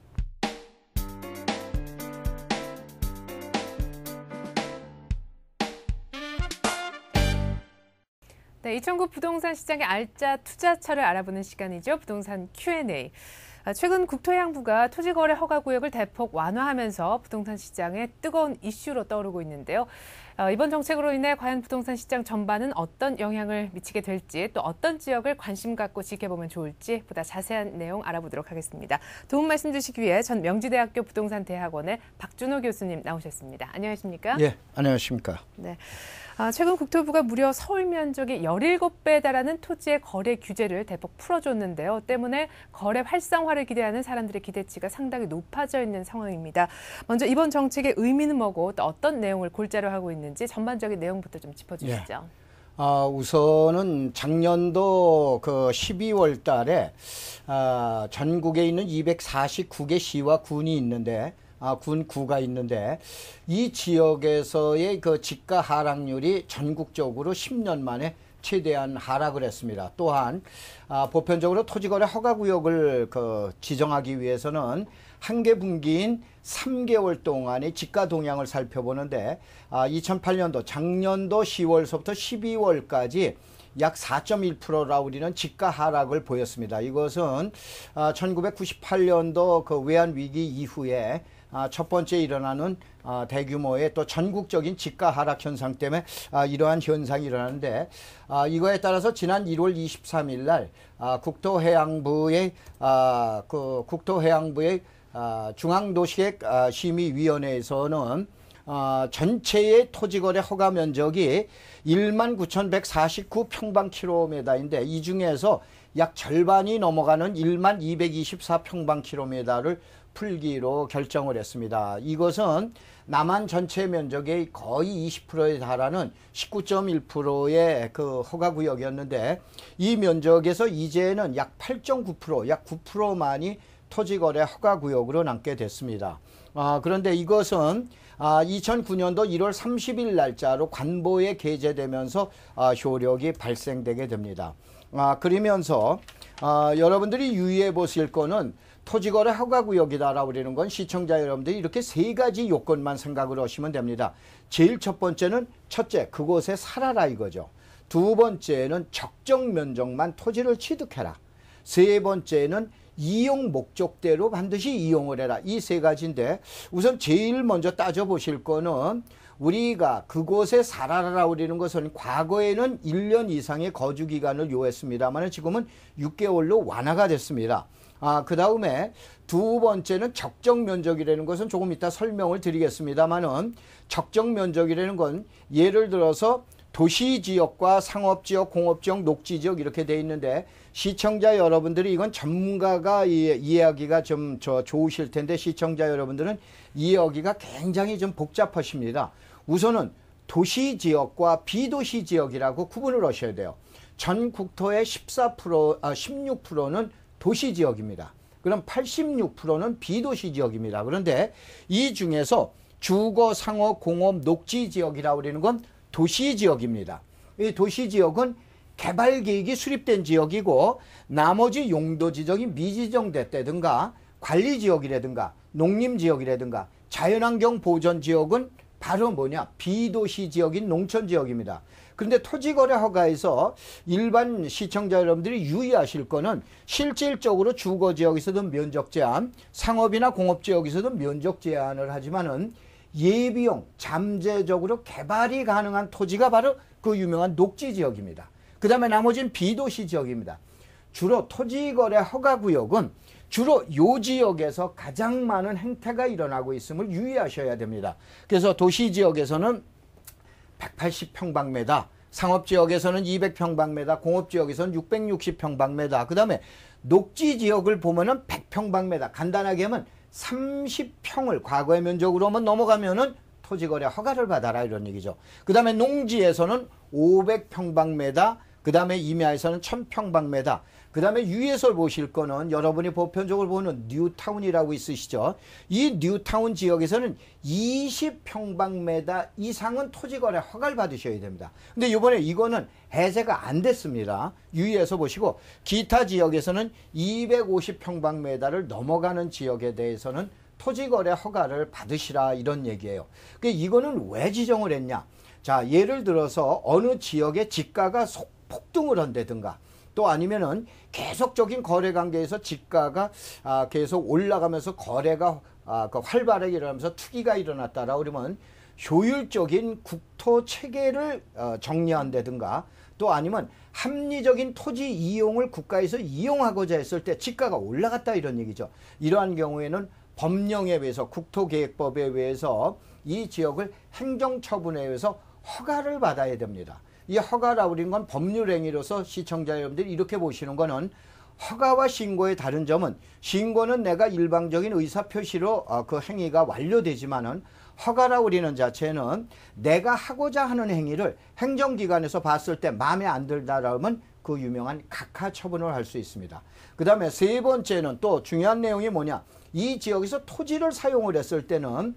네, 이천구 부동산 시장의 알짜 투자처를 알아보는 시간이죠. 부동산 큐 앤 에이. 최근 국토해양부가 토지거래 허가구역을 대폭 완화하면서 부동산 시장에 뜨거운 이슈로 떠오르고 있는데요. 이번 정책으로 인해 과연 부동산 시장 전반은 어떤 영향을 미치게 될지, 또 어떤 지역을 관심 갖고 지켜보면 좋을지 보다 자세한 내용 알아보도록 하겠습니다. 도움 말씀 주시기 위해 전 명지대학교 부동산대학원의 박준호 교수님 나오셨습니다. 안녕하십니까? 예, 안녕하십니까? 네. 아, 최근 국토부가 무려 서울 면적의 열일곱 배에 달하는 토지의 거래 규제를 대폭 풀어줬는데요. 때문에 거래 활성화를 기대하는 사람들의 기대치가 상당히 높아져 있는 상황입니다. 먼저 이번 정책의 의미는 뭐고 또 어떤 내용을 골자로 하고 있는지 전반적인 내용부터 좀 짚어주시죠. 예. 아, 우선은 작년도 그 십이월 달에 아, 전국에 있는 이백사십구 개 시와 군이 있는데 아, 군 구가 있는데 이 지역에서의 그 지가 하락률이 전국적으로 십 년 만에 최대한 하락을 했습니다. 또한 아, 보편적으로 토지거래 허가구역을 그 지정하기 위해서는 한개 분기인 삼 개월 동안의 지가 동향을 살펴보는데 아, 이천팔 년도 작년도 시월서부터 십이월까지 약 사 점 일 퍼센트라 우리는 지가 하락을 보였습니다. 이것은 아, 천구백구십팔 년도 그 외환위기 이후에 아, 첫 번째 일어나는 아, 대규모의 또 전국적인 지가 하락 현상 때문에 아, 이러한 현상이 일어나는데 아, 이거에 따라서 지난 일월 이십삼일 날 아, 국토해양부의 아, 그 국토해양부의 아, 중앙도시계획 아, 심의위원회에서는 어, 전체의 토지거래 허가 면적이 일만 구천백사십구 평방킬로미터인데 이 중에서 약 절반이 넘어가는 일만 이백이십사 평방킬로미터를 풀기로 결정을 했습니다. 이것은 남한 전체 면적의 거의 이십 퍼센트에 달하는 십구 점 일 퍼센트의 그 허가구역이었는데 이 면적에서 이제는 약 팔 점 구 퍼센트, 약 구 퍼센트만이 토지거래 허가구역으로 남게 됐습니다. 아, 그런데 이것은 아, 이천구 년도 일월 삼십일 날짜로 관보에 게재되면서 아, 효력이 발생되게 됩니다. 아, 그러면서 아, 여러분들이 유의해 보실 거는 토지거래 허가구역이다라고 그러는 건 시청자 여러분들이 이렇게 세 가지 요건만 생각을 하시면 됩니다. 제일 첫 번째는 첫째, 그곳에 살아라 이거죠. 두 번째는 적정 면적만 토지를 취득해라. 세 번째는 이용 목적대로 반드시 이용을 해라. 이 세 가지인데 우선 제일 먼저 따져보실 거는 우리가 그곳에 살아라라고 그러는 것은 과거에는 일 년 이상의 거주기간을 요했습니다만 지금은 육 개월로 완화가 됐습니다. 아, 그 다음에 두 번째는 적정 면적이라는 것은 조금 이따 설명을 드리겠습니다만은 적정 면적이라는 건 예를 들어서 도시지역과 상업지역, 공업지역, 녹지지역 이렇게 돼 있는데 시청자 여러분들이 이건 전문가가 이해하기가 좀 저 좋으실 텐데 시청자 여러분들은 이해하기가 굉장히 좀 복잡하십니다. 우선은 도시지역과 비도시지역이라고 구분을 하셔야 돼요. 전 국토의 십사 퍼센트, 아, 십육 퍼센트는 도시지역입니다. 그럼 팔십육 퍼센트는 비도시지역입니다. 그런데 이 중에서 주거, 상업, 공업, 녹지지역이라고 하는 건 도시지역입니다. 이 도시지역은 개발계획이 수립된 지역이고 나머지 용도 지정이 미지정됐다든가 관리지역이라든가 농림지역이라든가 자연환경 보전지역은 바로 뭐냐? 비도시지역인 농촌지역입니다. 그런데 토지거래 허가에서 일반 시청자 여러분들이 유의하실 거는 실질적으로 주거지역에서도 면적 제한, 상업이나 공업지역에서도 면적 제한을 하지만은 예비용, 잠재적으로 개발이 가능한 토지가 바로 그 유명한 녹지지역입니다. 그 다음에 나머지는 비도시지역입니다. 주로 토지거래 허가구역은 주로 요 지역에서 가장 많은 행태가 일어나고 있음을 유의하셔야 됩니다. 그래서 도시지역에서는 백팔십 평방미터, 상업지역에서는 이백 평방미터, 공업지역에서는 육백육십 평방미터, 그 다음에 녹지지역을 보면은 백 평방미터, 간단하게 하면 삼십 평을 과거의 면적으로만 넘어가면은 토지거래 허가를 받아라 이런 얘기죠. 그 다음에 농지에서는 오백 평방미터, 그 다음에 임야에서는 천 평방미터, 그 다음에 위에서 보실 거는 여러분이 보편적으로 보는 뉴타운이라고 있으시죠. 이 뉴타운 지역에서는 이십 평방미터 이상은 토지거래 허가를 받으셔야 됩니다. 근데 이번에 이거는 해제가 안 됐습니다. 유의해서 보시고 기타 지역에서는 이백오십 평방미터를 넘어가는 지역에 대해서는 토지거래 허가를 받으시라 이런 얘기예요. 그러니까 이거는 왜 지정을 했냐. 자, 예를 들어서 어느 지역의 지가가 폭등을 한다든가 또 아니면은 계속적인 거래 관계에서 지가가 아, 계속 올라가면서 거래가 아, 그 활발하게 일어나면서 투기가 일어났다라 그러면 효율적인 국토 체계를 어, 정리한다든가 또 아니면 합리적인 토지 이용을 국가에서 이용하고자 했을 때 지가가 올라갔다 이런 얘기죠. 이러한 경우에는 법령에 의해서 국토계획법에 의해서 이 지역을 행정처분에 의해서 허가를 받아야 됩니다. 이 허가라고 하는 건 법률 행위로서 시청자 여러분들이 이렇게 보시는 거는 허가와 신고의 다른 점은 신고는 내가 일방적인 의사표시로 어, 그 행위가 완료되지만은 허가라고 우리는 자체는 내가 하고자 하는 행위를 행정기관에서 봤을 때 마음에 안 들다라면 그 유명한 각하 처분을 할 수 있습니다. 그 다음에 세 번째는 또 중요한 내용이 뭐냐. 이 지역에서 토지를 사용을 했을 때는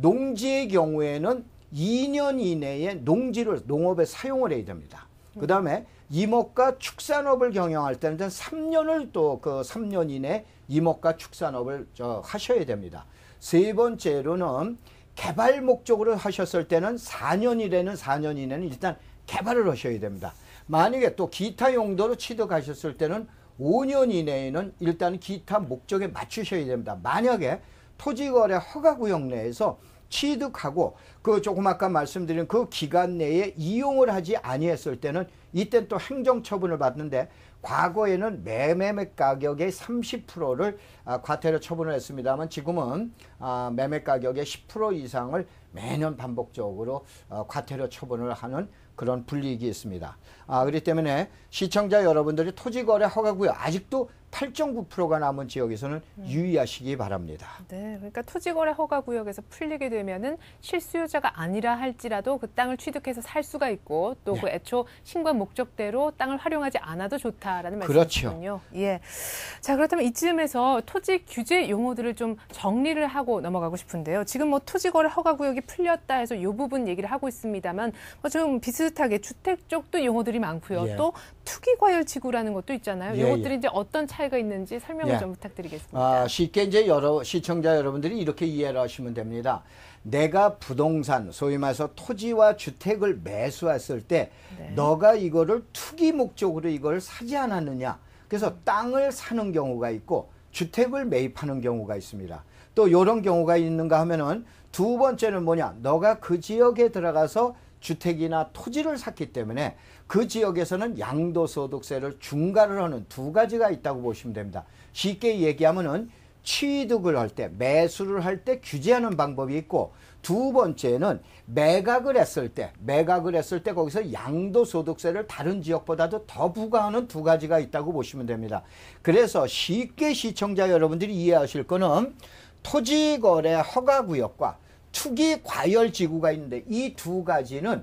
농지의 경우에는 이 년 이내에 농지를 농업에 사용을 해야 됩니다. 그 다음에 임업과 축산업을 경영할 때는 삼 년을 또 그 삼 년 이내 임업과 축산업을 저 하셔야 됩니다. 세 번째로는 개발 목적으로 하셨을 때는 사 년 이내는 사 년 이내는 일단 개발을 하셔야 됩니다. 만약에 또 기타 용도로 취득하셨을 때는 오 년 이내에는 일단 기타 목적에 맞추셔야 됩니다. 만약에 토지거래 허가구역 내에서 취득하고 그 조금 아까 말씀드린 그 기간 내에 이용을 하지 아니했을 때는 이때 또 행정처분을 받는데 과거에는 매매 가격의 삼십 퍼센트를 아, 과태료 처분을 했습니다만 지금은 아, 매매 가격의 십 퍼센트 이상을 매년 반복적으로 어, 과태료 처분을 하는 그런 불이익이 있습니다. 아, 그렇기 때문에 시청자 여러분들이 토지거래 허가구역 아직도 팔 점 구 퍼센트가 남은 지역에서는 음. 유의하시기 바랍니다. 네, 그러니까 토지거래 허가구역에서 풀리게 되면은 실수요자가 아니라 할지라도 그 땅을 취득해서 살 수가 있고 또 그 네. 애초 신고한 목적대로 땅을 활용하지 않아도 좋다라는 말씀이시군요. 그렇죠. 예. 자, 그렇다면 이쯤에서 토지 규제 용어들을 좀 정리를 하고 넘어가고 싶은데요. 지금 뭐 토지거래 허가구역이 풀렸다 해서 이 부분 얘기를 하고 있습니다만 뭐 좀 비슷하게 주택 쪽도 용어들이 많고요. 예. 또 투기과열지구라는 것도 있잖아요. 예, 이것들이 예. 이제 어떤 차이가 있는지 설명을 예. 좀 부탁드리겠습니다. 아, 쉽게 이제 여러 시청자 여러분들이 이렇게 이해를 하시면 됩니다. 내가 부동산, 소위 말해서 토지와 주택을 매수했을 때 네. 너가 이거를 투기 목적으로 이걸 사지 않았느냐. 그래서 땅을 사는 경우가 있고 주택을 매입하는 경우가 있습니다. 또 이런 경우가 있는가 하면은 두 번째는 뭐냐. 너가 그 지역에 들어가서 주택이나 토지를 샀기 때문에 그 지역에서는 양도소득세를 중과를 하는 두 가지가 있다고 보시면 됩니다. 쉽게 얘기하면은 취득을 할 때, 매수를 할 때 규제하는 방법이 있고 두 번째는 매각을 했을 때, 매각을 했을 때 거기서 양도소득세를 다른 지역보다도 더 부과하는 두 가지가 있다고 보시면 됩니다. 그래서 쉽게 시청자 여러분들이 이해하실 거는 토지거래 허가구역과 투기과열지구가 있는데 이 두 가지는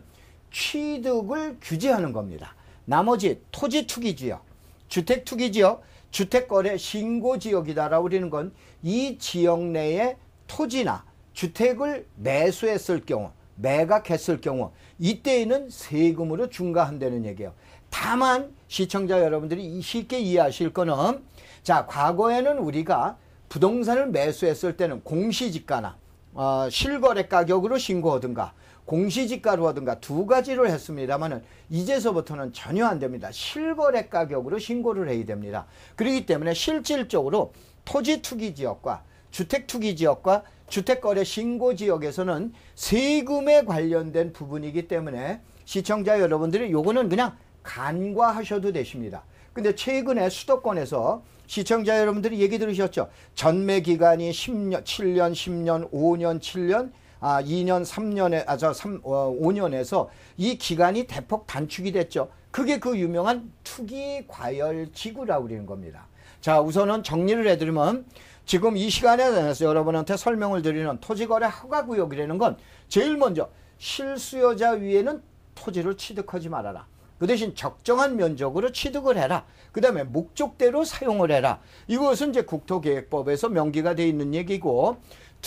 취득을 규제하는 겁니다. 나머지 토지 투기지역, 주택 투기지역, 주택거래 신고지역이다라고 그러는 건 이 지역 내에 토지나 주택을 매수했을 경우, 매각했을 경우 이때에는 세금으로 중과한다는 얘기예요. 다만 시청자 여러분들이 쉽게 이해하실 거는 자, 과거에는 우리가 부동산을 매수했을 때는 공시지가나 어, 실거래 가격으로 신고하든가 공시지가로 하든가 두 가지를 했습니다만은 이제서부터는 전혀 안 됩니다. 실거래 가격으로 신고를 해야 됩니다. 그렇기 때문에 실질적으로 토지 투기 지역과 주택 투기 지역과 주택거래 신고 지역에서는 세금에 관련된 부분이기 때문에 시청자 여러분들이 요거는 그냥 간과하셔도 되십니다. 근데 최근에 수도권에서 시청자 여러분들이 얘기 들으셨죠? 전매 기간이 십 년, 칠 년, 십 년, 오 년, 칠 년, 아, 이 년, 삼 년에, 아, 저, 삼, 어, 오 년에서 이 기간이 대폭 단축이 됐죠. 그게 그 유명한 투기과열지구라고 그러는 겁니다. 자, 우선은 정리를 해드리면 지금 이 시간에 대해서 여러분한테 설명을 드리는 토지거래 허가구역이라는 건 제일 먼저 실수요자 위에는 토지를 취득하지 말아라. 그 대신 적정한 면적으로 취득을 해라. 그 다음에 목적대로 사용을 해라. 이것은 이제 국토계획법에서 명기가 되어 있는 얘기고,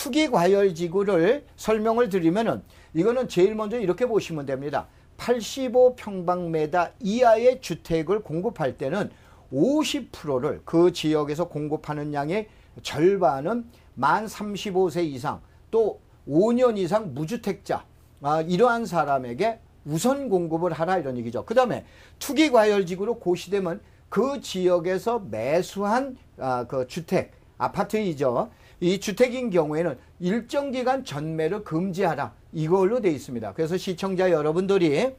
투기과열지구를 설명을 드리면은 이거는 제일 먼저 이렇게 보시면 됩니다. 팔십오 평방미터 이하의 주택을 공급할 때는 오십 퍼센트를 그 지역에서 공급하는 양의 절반은 만 삼십오 세 이상 또 오 년 이상 무주택자, 아, 이러한 사람에게 우선 공급을 하라, 이런 얘기죠. 그 다음에 투기과열지구로 고시되면 그 지역에서 매수한 아, 그 주택, 아파트이죠. 이 주택인 경우에는 일정 기간 전매를 금지하라, 이걸로 되어 있습니다. 그래서 시청자 여러분들이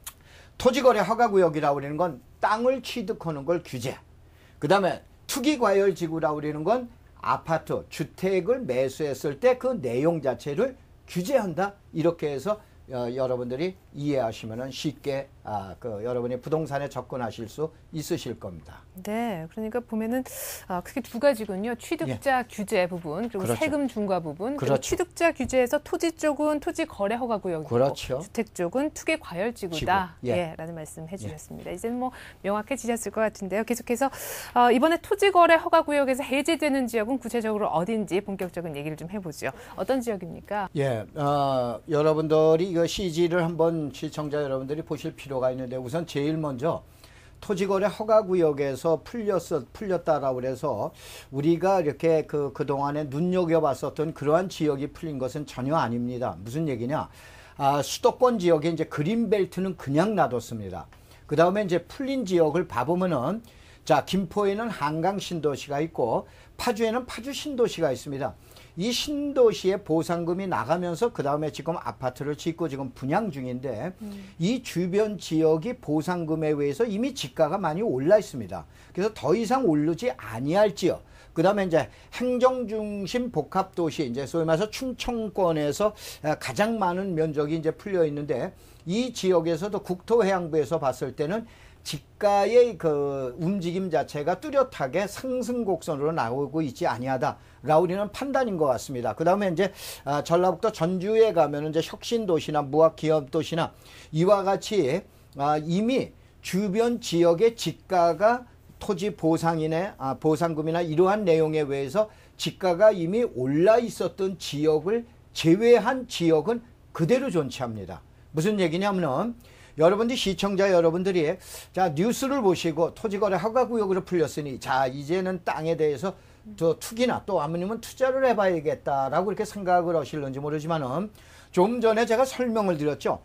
토지거래 허가구역이라고 하는 건 땅을 취득하는 걸 규제, 그 다음에 투기과열지구라고 하는 건 아파트, 주택을 매수했을 때 그 내용 자체를 규제한다, 이렇게 해서 어, 여러분들이 이해하시면 쉽게 아, 그 여러분이 부동산에 접근하실 수 있으실 겁니다. 네, 그러니까 보면은 아, 크게 두 가지군요. 취득자 예. 규제 부분, 그리고 그렇죠. 세금 중과 부분. 그렇죠. 그리고 취득자 규제에서 토지 쪽은 토지 거래 허가 구역이고, 그렇죠. 주택 쪽은 투기 과열지구다. 예. 예, 라는 말씀 해주셨습니다. 예. 이제는 뭐 명확해지셨을 것 같은데요. 계속해서 어, 이번에 토지 거래 허가 구역에서 해제되는 지역은 구체적으로 어딘지 본격적인 얘기를 좀 해보죠. 어떤 지역입니까? 예, 어, 여러분들이 이거 씨지를 한번 시청자 여러분들이 보실 필요가 있는데, 우선 제일 먼저 토지거래 허가구역에서 풀렸어, 풀렸다라고 해서 우리가 이렇게 그, 그동안에 눈여겨봤었던 그러한 지역이 풀린 것은 전혀 아닙니다. 무슨 얘기냐? 아, 수도권 지역에 이제 그린벨트는 그냥 놔뒀습니다. 그 다음에 이제 풀린 지역을 봐보면은, 자, 김포에는 한강 신도시가 있고, 파주에는 파주 신도시가 있습니다. 이 신도시의 보상금이 나가면서 그 다음에 지금 아파트를 짓고 지금 분양 중인데, 음. 이 주변 지역이 보상금에 의해서 이미 지가가 많이 올라 있습니다. 그래서 더 이상 오르지 아니할 지역. 그 다음에 이제 행정중심 복합도시, 이제 소위 말해서 충청권에서 가장 많은 면적이 이제 풀려 있는데, 이 지역에서도 국토해양부에서 봤을 때는 지가의 그 움직임 자체가 뚜렷하게 상승 곡선으로 나오고 있지 아니하다라고 우리는 판단인 것 같습니다. 그 다음에 이제 아, 전라북도 전주에 가면 이제 혁신도시나 무학기업도시나 이와 같이 아, 이미 주변 지역의 지가가 토지 보상이나 아, 보상금이나 이러한 내용에 의해서 지가가 이미 올라 있었던 지역을 제외한 지역은 그대로 존치합니다. 무슨 얘기냐면은, 여러분들 시청자 여러분들이 자 뉴스를 보시고 토지거래 허가구역으로 풀렸으니 자 이제는 땅에 대해서 저 투기나 또 아니면 투자를 해봐야겠다라고 이렇게 생각을 하실는지 모르지만은, 좀 전에 제가 설명을 드렸죠.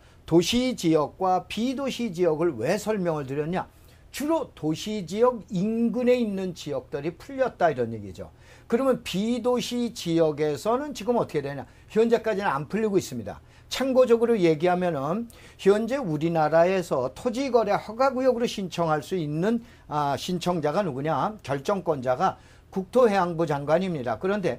도시지역과 비도시지역을 왜 설명을 드렸냐? 주로 도시지역 인근에 있는 지역들이 풀렸다, 이런 얘기죠. 그러면 비도시 지역에서는 지금 어떻게 되냐? 현재까지는 안 풀리고 있습니다. 참고적으로 얘기하면은 현재 우리나라에서 토지거래 허가구역으로 신청할 수 있는 아, 신청자가 누구냐? 결정권자가 국토해양부 장관입니다. 그런데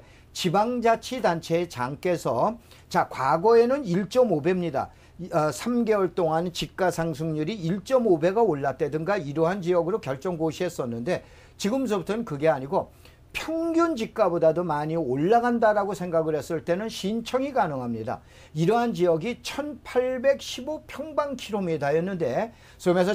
지방자치단체의 장께서 자 과거에는 일 점 오 배입니다. 어, 삼 개월 동안 지가 상승률이 일 점 오 배가 올랐다든가 이러한 지역으로 결정 고시했었는데, 지금서부터는 그게 아니고 평균 지가보다도 많이 올라간다라고 생각을 했을 때는 신청이 가능합니다. 이러한 지역이 천팔백십오 평방킬로미터였는데, 소위해서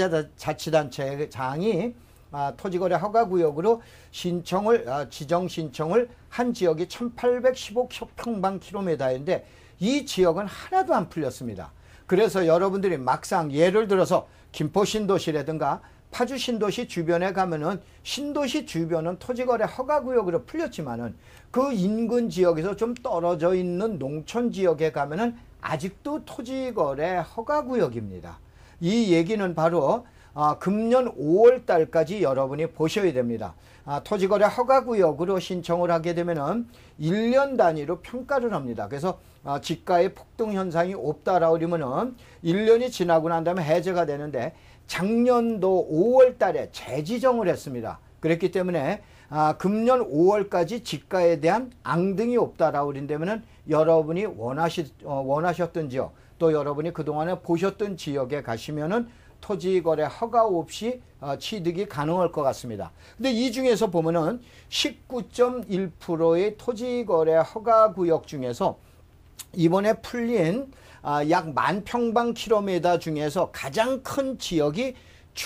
지방자치단체장이 아, 토지거래 허가구역으로 신청을 아, 지정 신청을 한 지역이 천팔백십오 평방킬로미터인데 이 지역은 하나도 안 풀렸습니다. 그래서 여러분들이 막상 예를 들어서 김포 신도시라든가 파주 신도시 주변에 가면은 신도시 주변은 토지거래 허가구역으로 풀렸지만은 그 인근 지역에서 좀 떨어져 있는 농촌 지역에 가면은 아직도 토지거래 허가구역입니다. 이 얘기는 바로 아, 금년 오월 달까지 여러분이 보셔야 됩니다. 아, 토지거래 허가구역으로 신청을 하게 되면은 일 년 단위로 평가를 합니다. 그래서 아, 지가의 폭등 현상이 없다라고 그러면은 일 년이 지나고 난 다음에 해제가 되는데, 작년도 오월 달에 재지정을 했습니다. 그랬기 때문에 아, 금년 오월까지 지가에 대한 앙등이 없다라고 그런다면은 여러분이 원하시, 어, 원하셨던 지역, 또 여러분이 그동안에 보셨던 지역에 가시면은 토지거래 허가 없이 어, 취득이 가능할 것 같습니다. 근데 이 중에서 보면은 십구 점 일 퍼센트의 토지거래 허가구역 중에서 이번에 풀린 아, 약 만 평방킬로미터 중에서 가장 큰 지역이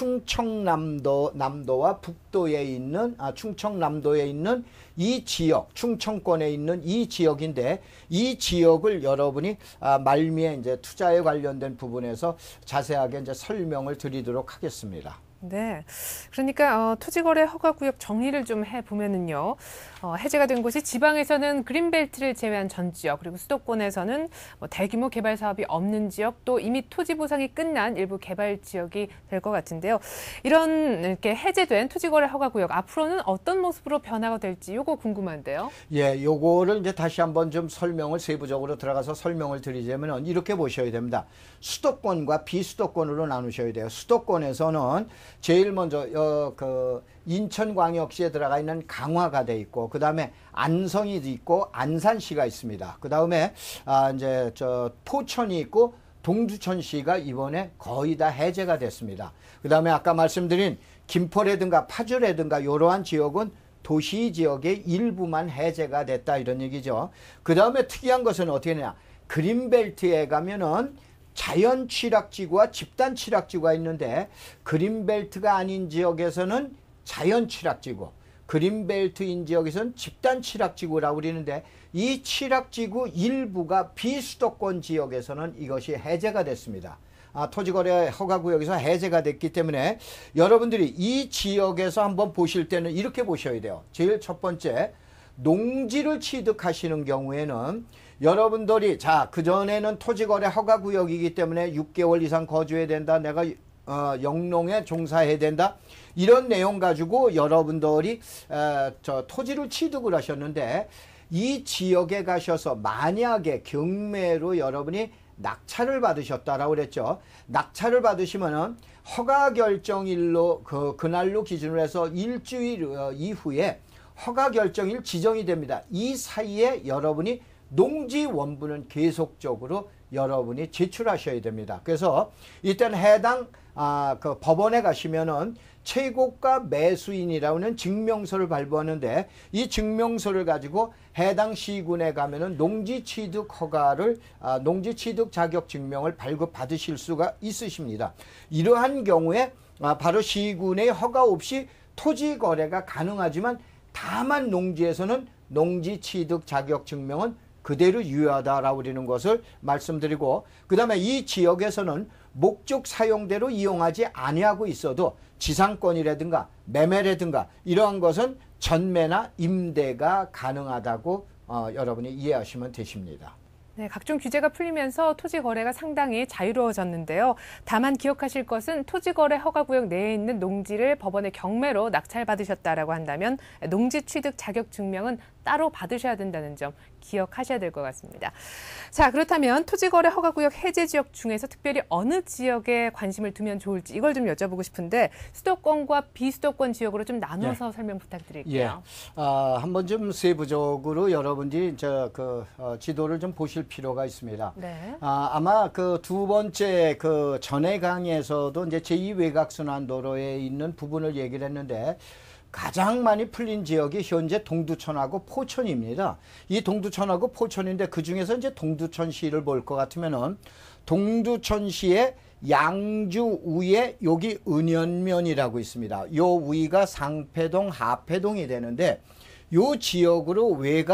충청남도 남도와 북도에 있는 아, 충청남도에 있는 이 지역, 충청권에 있는 이 지역인데 이 지역을 여러분이 아, 말미에 이제 투자에 관련된 부분에서 자세하게 이제 설명을 드리도록 하겠습니다. 네, 그러니까 어, 토지거래 허가구역 정리를 좀 해보면은요, 어, 해제가 된 곳이 지방에서는 그린벨트를 제외한 전 지역, 그리고 수도권에서는 뭐 대규모 개발 사업이 없는 지역, 또 이미 토지 보상이 끝난 일부 개발 지역이 될 것 같은데요. 이런 이렇게 해제된 토지거래 허가구역 앞으로는 어떤 모습으로 변화가 될지 요거 궁금한데요. 예, 요거를 이제 다시 한번 좀 설명을 세부적으로 들어가서 설명을 드리자면 이렇게 보셔야 됩니다. 수도권과 비수도권으로 나누셔야 돼요. 수도권에서는 제일 먼저 어, 그 인천광역시에 들어가 있는 강화가 돼 있고 그 다음에 안성이 있고 안산시가 있습니다. 그 다음에 아, 이제 저 포천이 있고 동두천시가 이번에 거의 다 해제가 됐습니다. 그 다음에 아까 말씀드린 김포라든가 파주라든가 이러한 지역은 도시 지역의 일부만 해제가 됐다 이런 얘기죠. 그 다음에 특이한 것은 어떻게 되냐? 그린벨트에 가면은 자연 취락지구와 집단 취락지구가 있는데 그린벨트가 아닌 지역에서는 자연 취락지구, 그린벨트인 지역에서는 집단 취락지구라고 그러는데 이 취락지구 일부가 비수도권 지역에서는 이것이 해제가 됐습니다. 아, 토지거래 허가구역에서 해제가 됐기 때문에 여러분들이 이 지역에서 한번 보실 때는 이렇게 보셔야 돼요. 제일 첫 번째, 농지를 취득하시는 경우에는 여러분들이 자 그전에는 토지거래 허가구역이기 때문에 육 개월 이상 거주해야 된다. 내가 어, 영농에 종사해야 된다. 이런 내용 가지고 여러분들이 어, 저 토지를 취득을 하셨는데 이 지역에 가셔서 만약에 경매로 여러분이 낙찰을 받으셨다라고 그랬죠. 낙찰을 받으시면은 허가 결정일로 그 그날로 기준으로 해서 일주일 어, 이후에 허가 결정일 지정이 됩니다. 이 사이에 여러분이 농지 원부는 계속적으로 여러분이 제출하셔야 됩니다. 그래서 일단 해당 아, 그 법원에 가시면은 최고가 매수인이라고 하는 증명서를 발부하는데 이 증명서를 가지고 해당 시군에 가면은 농지 취득 허가를 아, 농지 취득 자격 증명을 발급 받으실 수가 있으십니다. 이러한 경우에 아, 바로 시군의 허가 없이 토지 거래가 가능하지만 다만 농지에서는 농지 취득 자격 증명은 그대로 유효하다라고 그러는 것을 말씀드리고 그 다음에 이 지역에서는 목적 사용대로 이용하지 아니하고 있어도 지상권이라든가 매매라든가 이러한 것은 전매나 임대가 가능하다고 어, 여러분이 이해하시면 되십니다. 네, 각종 규제가 풀리면서 토지 거래가 상당히 자유로워졌는데요. 다만 기억하실 것은 토지 거래 허가구역 내에 있는 농지를 법원의 경매로 낙찰받으셨다라고 한다면 농지 취득 자격 증명은 따로 받으셔야 된다는 점 기억하셔야 될 것 같습니다. 자, 그렇다면 토지거래 허가구역 해제 지역 중에서 특별히 어느 지역에 관심을 두면 좋을지 이걸 좀 여쭤보고 싶은데 수도권과 비수도권 지역으로 좀 나눠서 예. 설명 부탁드릴게요. 예. 아, 한번 좀 세부적으로 여러분들이 저 그 어, 지도를 좀 보실 필요가 있습니다. 네. 아, 아마 그 두 번째 그 전해 강의에서도 이제 제이 외곽순환도로에 있는 부분을 얘기를 했는데 가장 많이 풀린 지역이 현재 동두천하고 포천입니다. 이 동두천하고 포천인데 그 중에서 이제 동두천시를 볼 것 같으면은 동두천시의 양주 위에 여기 은연면이라고 있습니다. 요 위가 상패동, 하패동이 되는데 요 지역으로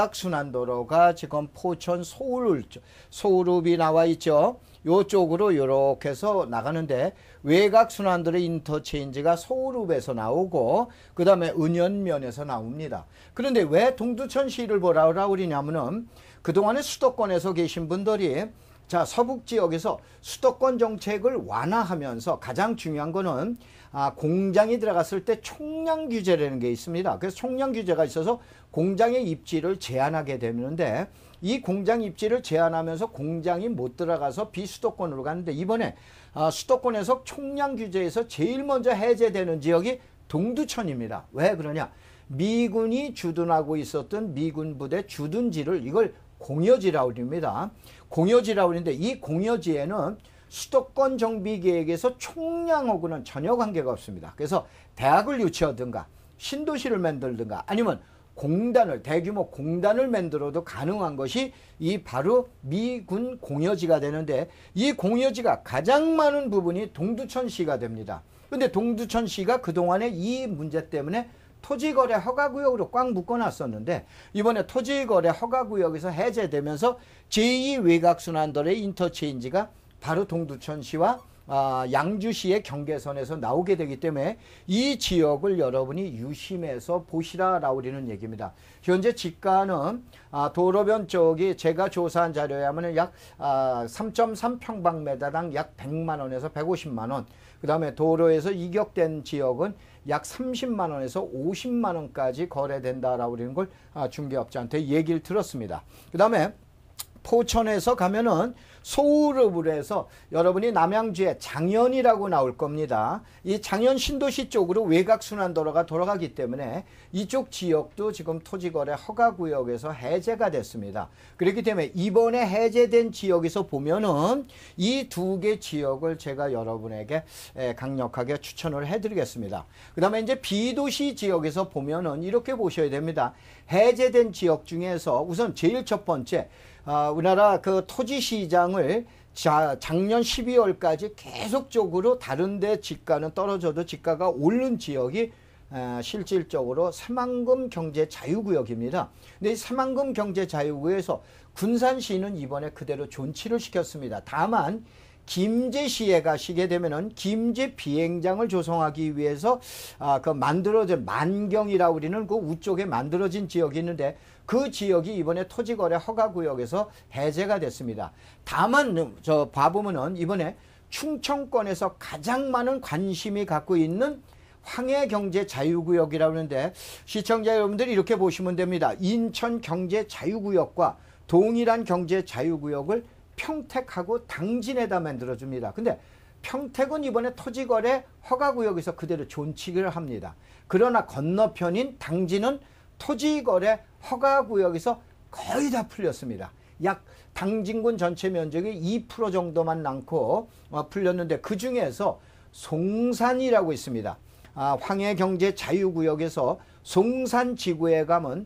외곽순환도로가 지금 포천 소울, 소울읍이 나와 있죠. 요쪽으로 요렇게 해서 나가는데 외곽순환도로 인터체인지가 소울읍에서 나오고 그 다음에 은연면에서 나옵니다. 그런데 왜 동두천시를 보라고 그러냐면은 그동안에 수도권에서 계신 분들이 자 서북지역에서 수도권 정책을 완화하면서 가장 중요한 거는 아, 공장이 들어갔을 때 총량 규제라는 게 있습니다. 그래서 총량 규제가 있어서 공장의 입지를 제한하게 되는데 이 공장 입지를 제한하면서 공장이 못 들어가서 비수도권으로 가는데 이번에 아, 수도권에서 총량 규제에서 제일 먼저 해제되는 지역이 동두천입니다. 왜 그러냐? 미군이 주둔하고 있었던 미군 부대 주둔지를 이걸 공여지라고 합니다. 공여지라고 하는데 이 공여지에는 수도권 정비 계획에서 총량하고는 전혀 관계가 없습니다. 그래서 대학을 유치하든가 신도시를 만들든가 아니면 공단을 대규모 공단을 만들어도 가능한 것이 이 바로 미군 공여지가 되는데 이 공여지가 가장 많은 부분이 동두천시가 됩니다. 근데 동두천시가 그동안에 이 문제 때문에 토지거래 허가구역으로 꽉 묶어놨었는데 이번에 토지거래 허가구역에서 해제되면서 제이 외곽순환도로의 인터체인지가 바로 동두천시와 아, 양주시의 경계선에서 나오게 되기 때문에 이 지역을 여러분이 유심해서 보시라라고 그러는 얘기입니다. 현재 지가는 아, 도로변 쪽이 제가 조사한 자료에 하면 약 아, 삼 점 삼 평방미터당 약 백만 원에서 백오십만 원, 그 다음에 도로에서 이격된 지역은 약 삼십만 원에서 오십만 원까지 거래된다라고 그러는 걸 아, 중개업자한테 얘기를 들었습니다. 그 다음에 포천에서 가면은 소우르브로 해서 여러분이 남양주에 장현이라고 나올 겁니다. 이 장현 신도시 쪽으로 외곽순환도로가 돌아가기 때문에 이쪽 지역도 지금 토지거래 허가구역에서 해제가 됐습니다. 그렇기 때문에 이번에 해제된 지역에서 보면은 이 두 개 지역을 제가 여러분에게 강력하게 추천을 해드리겠습니다. 그 다음에 이제 비도시 지역에서 보면은 이렇게 보셔야 됩니다. 해제된 지역 중에서 우선 제일 첫 번째 아, 우리나라 그 토지 시장을 자, 작년 십이월까지 계속적으로 다른데 지가는 떨어져도 지가가 오른 지역이 아, 실질적으로 새만금 경제 자유구역입니다. 근데 이 새만금 경제 자유구역에서 군산시는 이번에 그대로 존치를 시켰습니다. 다만 김제시에 가시게 되면은 김제 비행장을 조성하기 위해서 아, 그 만들어진 만경이라고 우리는 그 우쪽에 만들어진 지역이 있는데 그 지역이 이번에 토지거래 허가구역에서 해제가 됐습니다. 다만 저 봐보면은 이번에 충청권에서 가장 많은 관심이 갖고 있는 황해경제자유구역이라고 하는데 시청자 여러분들이 이렇게 보시면 됩니다. 인천경제자유구역과 동일한 경제자유구역을 평택하고 당진에다 만들어줍니다. 근데 평택은 이번에 토지거래 허가구역에서 그대로 존치를 합니다. 그러나 건너편인 당진은 토지거래 허가구역에서 거의 다 풀렸습니다. 약 당진군 전체 면적이 이 퍼센트 정도만 남고 어, 풀렸는데 그 중에서 송산이라고 있습니다. 아, 황해경제자유구역에서 송산지구에 가면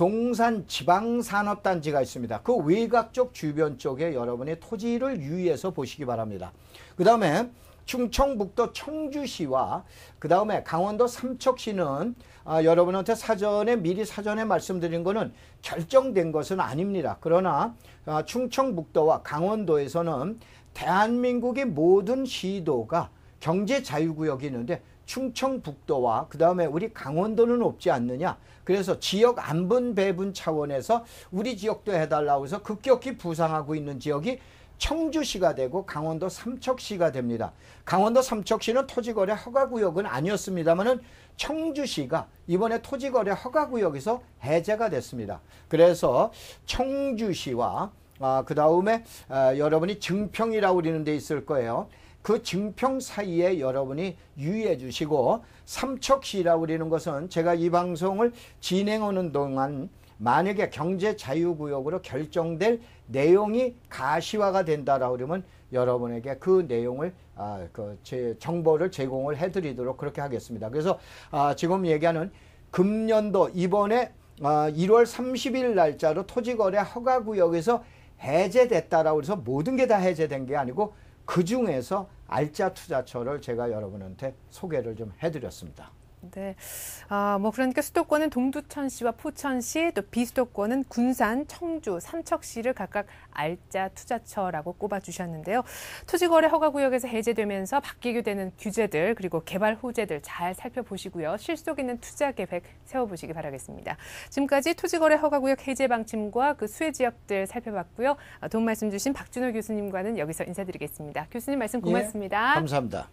송산지방산업단지가 있습니다. 그 외곽 쪽 주변 쪽에 여러분의 토지를 유의해서 보시기 바랍니다. 그 다음에 충청북도 청주시와 그 다음에 강원도 삼척시는 아, 여러분한테 사전에 미리 사전에 말씀드린 거는 결정된 것은 아닙니다. 그러나 아, 충청북도와 강원도에서는 대한민국의 모든 시도가 경제자유구역이 있는데 충청북도와 그 다음에 우리 강원도는 없지 않느냐. 그래서 지역 안분 배분 차원에서 우리 지역도 해달라고 해서 급격히 부상하고 있는 지역이 청주시가 되고 강원도 삼척시가 됩니다. 강원도 삼척시는 토지거래 허가구역은 아니었습니다만은 청주시가 이번에 토지거래 허가구역에서 해제가 됐습니다. 그래서 청주시와 아, 그 다음에 아, 여러분이 증평이라고 그러는 데 있을 거예요. 그 증평 사이에 여러분이 유의해 주시고 삼척시라고 그러는 것은 제가 이 방송을 진행하는 동안 만약에 경제자유구역으로 결정될 내용이 가시화가 된다라고 그러면 여러분에게 그 내용을 아, 그 제 정보를 제공을 해드리도록 그렇게 하겠습니다. 그래서 아, 지금 얘기하는 금년도 이번에 아, 일월 삼십일 날짜로 토지거래 허가구역에서 해제됐다라고 해서 모든 게 다 해제된 게 아니고 그 중에서 알짜 투자처를 제가 여러분한테 소개를 좀 해드렸습니다. 네, 아, 뭐 그러니까 수도권은 동두천시와 포천시, 또 비수도권은 군산, 청주, 삼척시를 각각 알짜 투자처라고 꼽아주셨는데요. 토지거래 허가구역에서 해제되면서 바뀌게 되는 규제들 그리고 개발 호재들 잘 살펴보시고요. 실속 있는 투자 계획 세워보시기 바라겠습니다. 지금까지 토지거래 허가구역 해제 방침과 그 수혜 지역들 살펴봤고요. 도움 말씀 주신 박준호 교수님과는 여기서 인사드리겠습니다. 교수님 말씀 고맙습니다. 예, 감사합니다.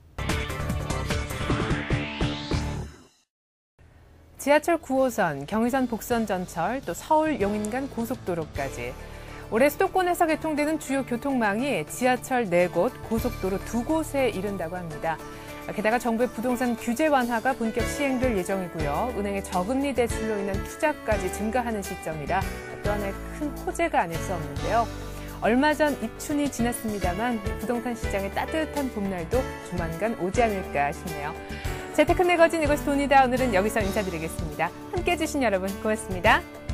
지하철 구 호선, 경의선 복선전철, 또 서울 용인 간 고속도로까지 올해 수도권에서 개통되는 주요 교통망이 지하철 네 곳, 고속도로 두 곳에 이른다고 합니다. 게다가 정부의 부동산 규제 완화가 본격 시행될 예정이고요. 은행의 저금리 대출로 인한 투자까지 증가하는 시점이라 또 하나의 큰 호재가 아닐 수 없는데요. 얼마 전 입춘이 지났습니다만 부동산 시장의 따뜻한 봄날도 조만간 오지 않을까 싶네요. 재테크 매거진 이것이 돈이다. 오늘은 여기서 인사드리겠습니다. 함께해 주신 여러분 고맙습니다.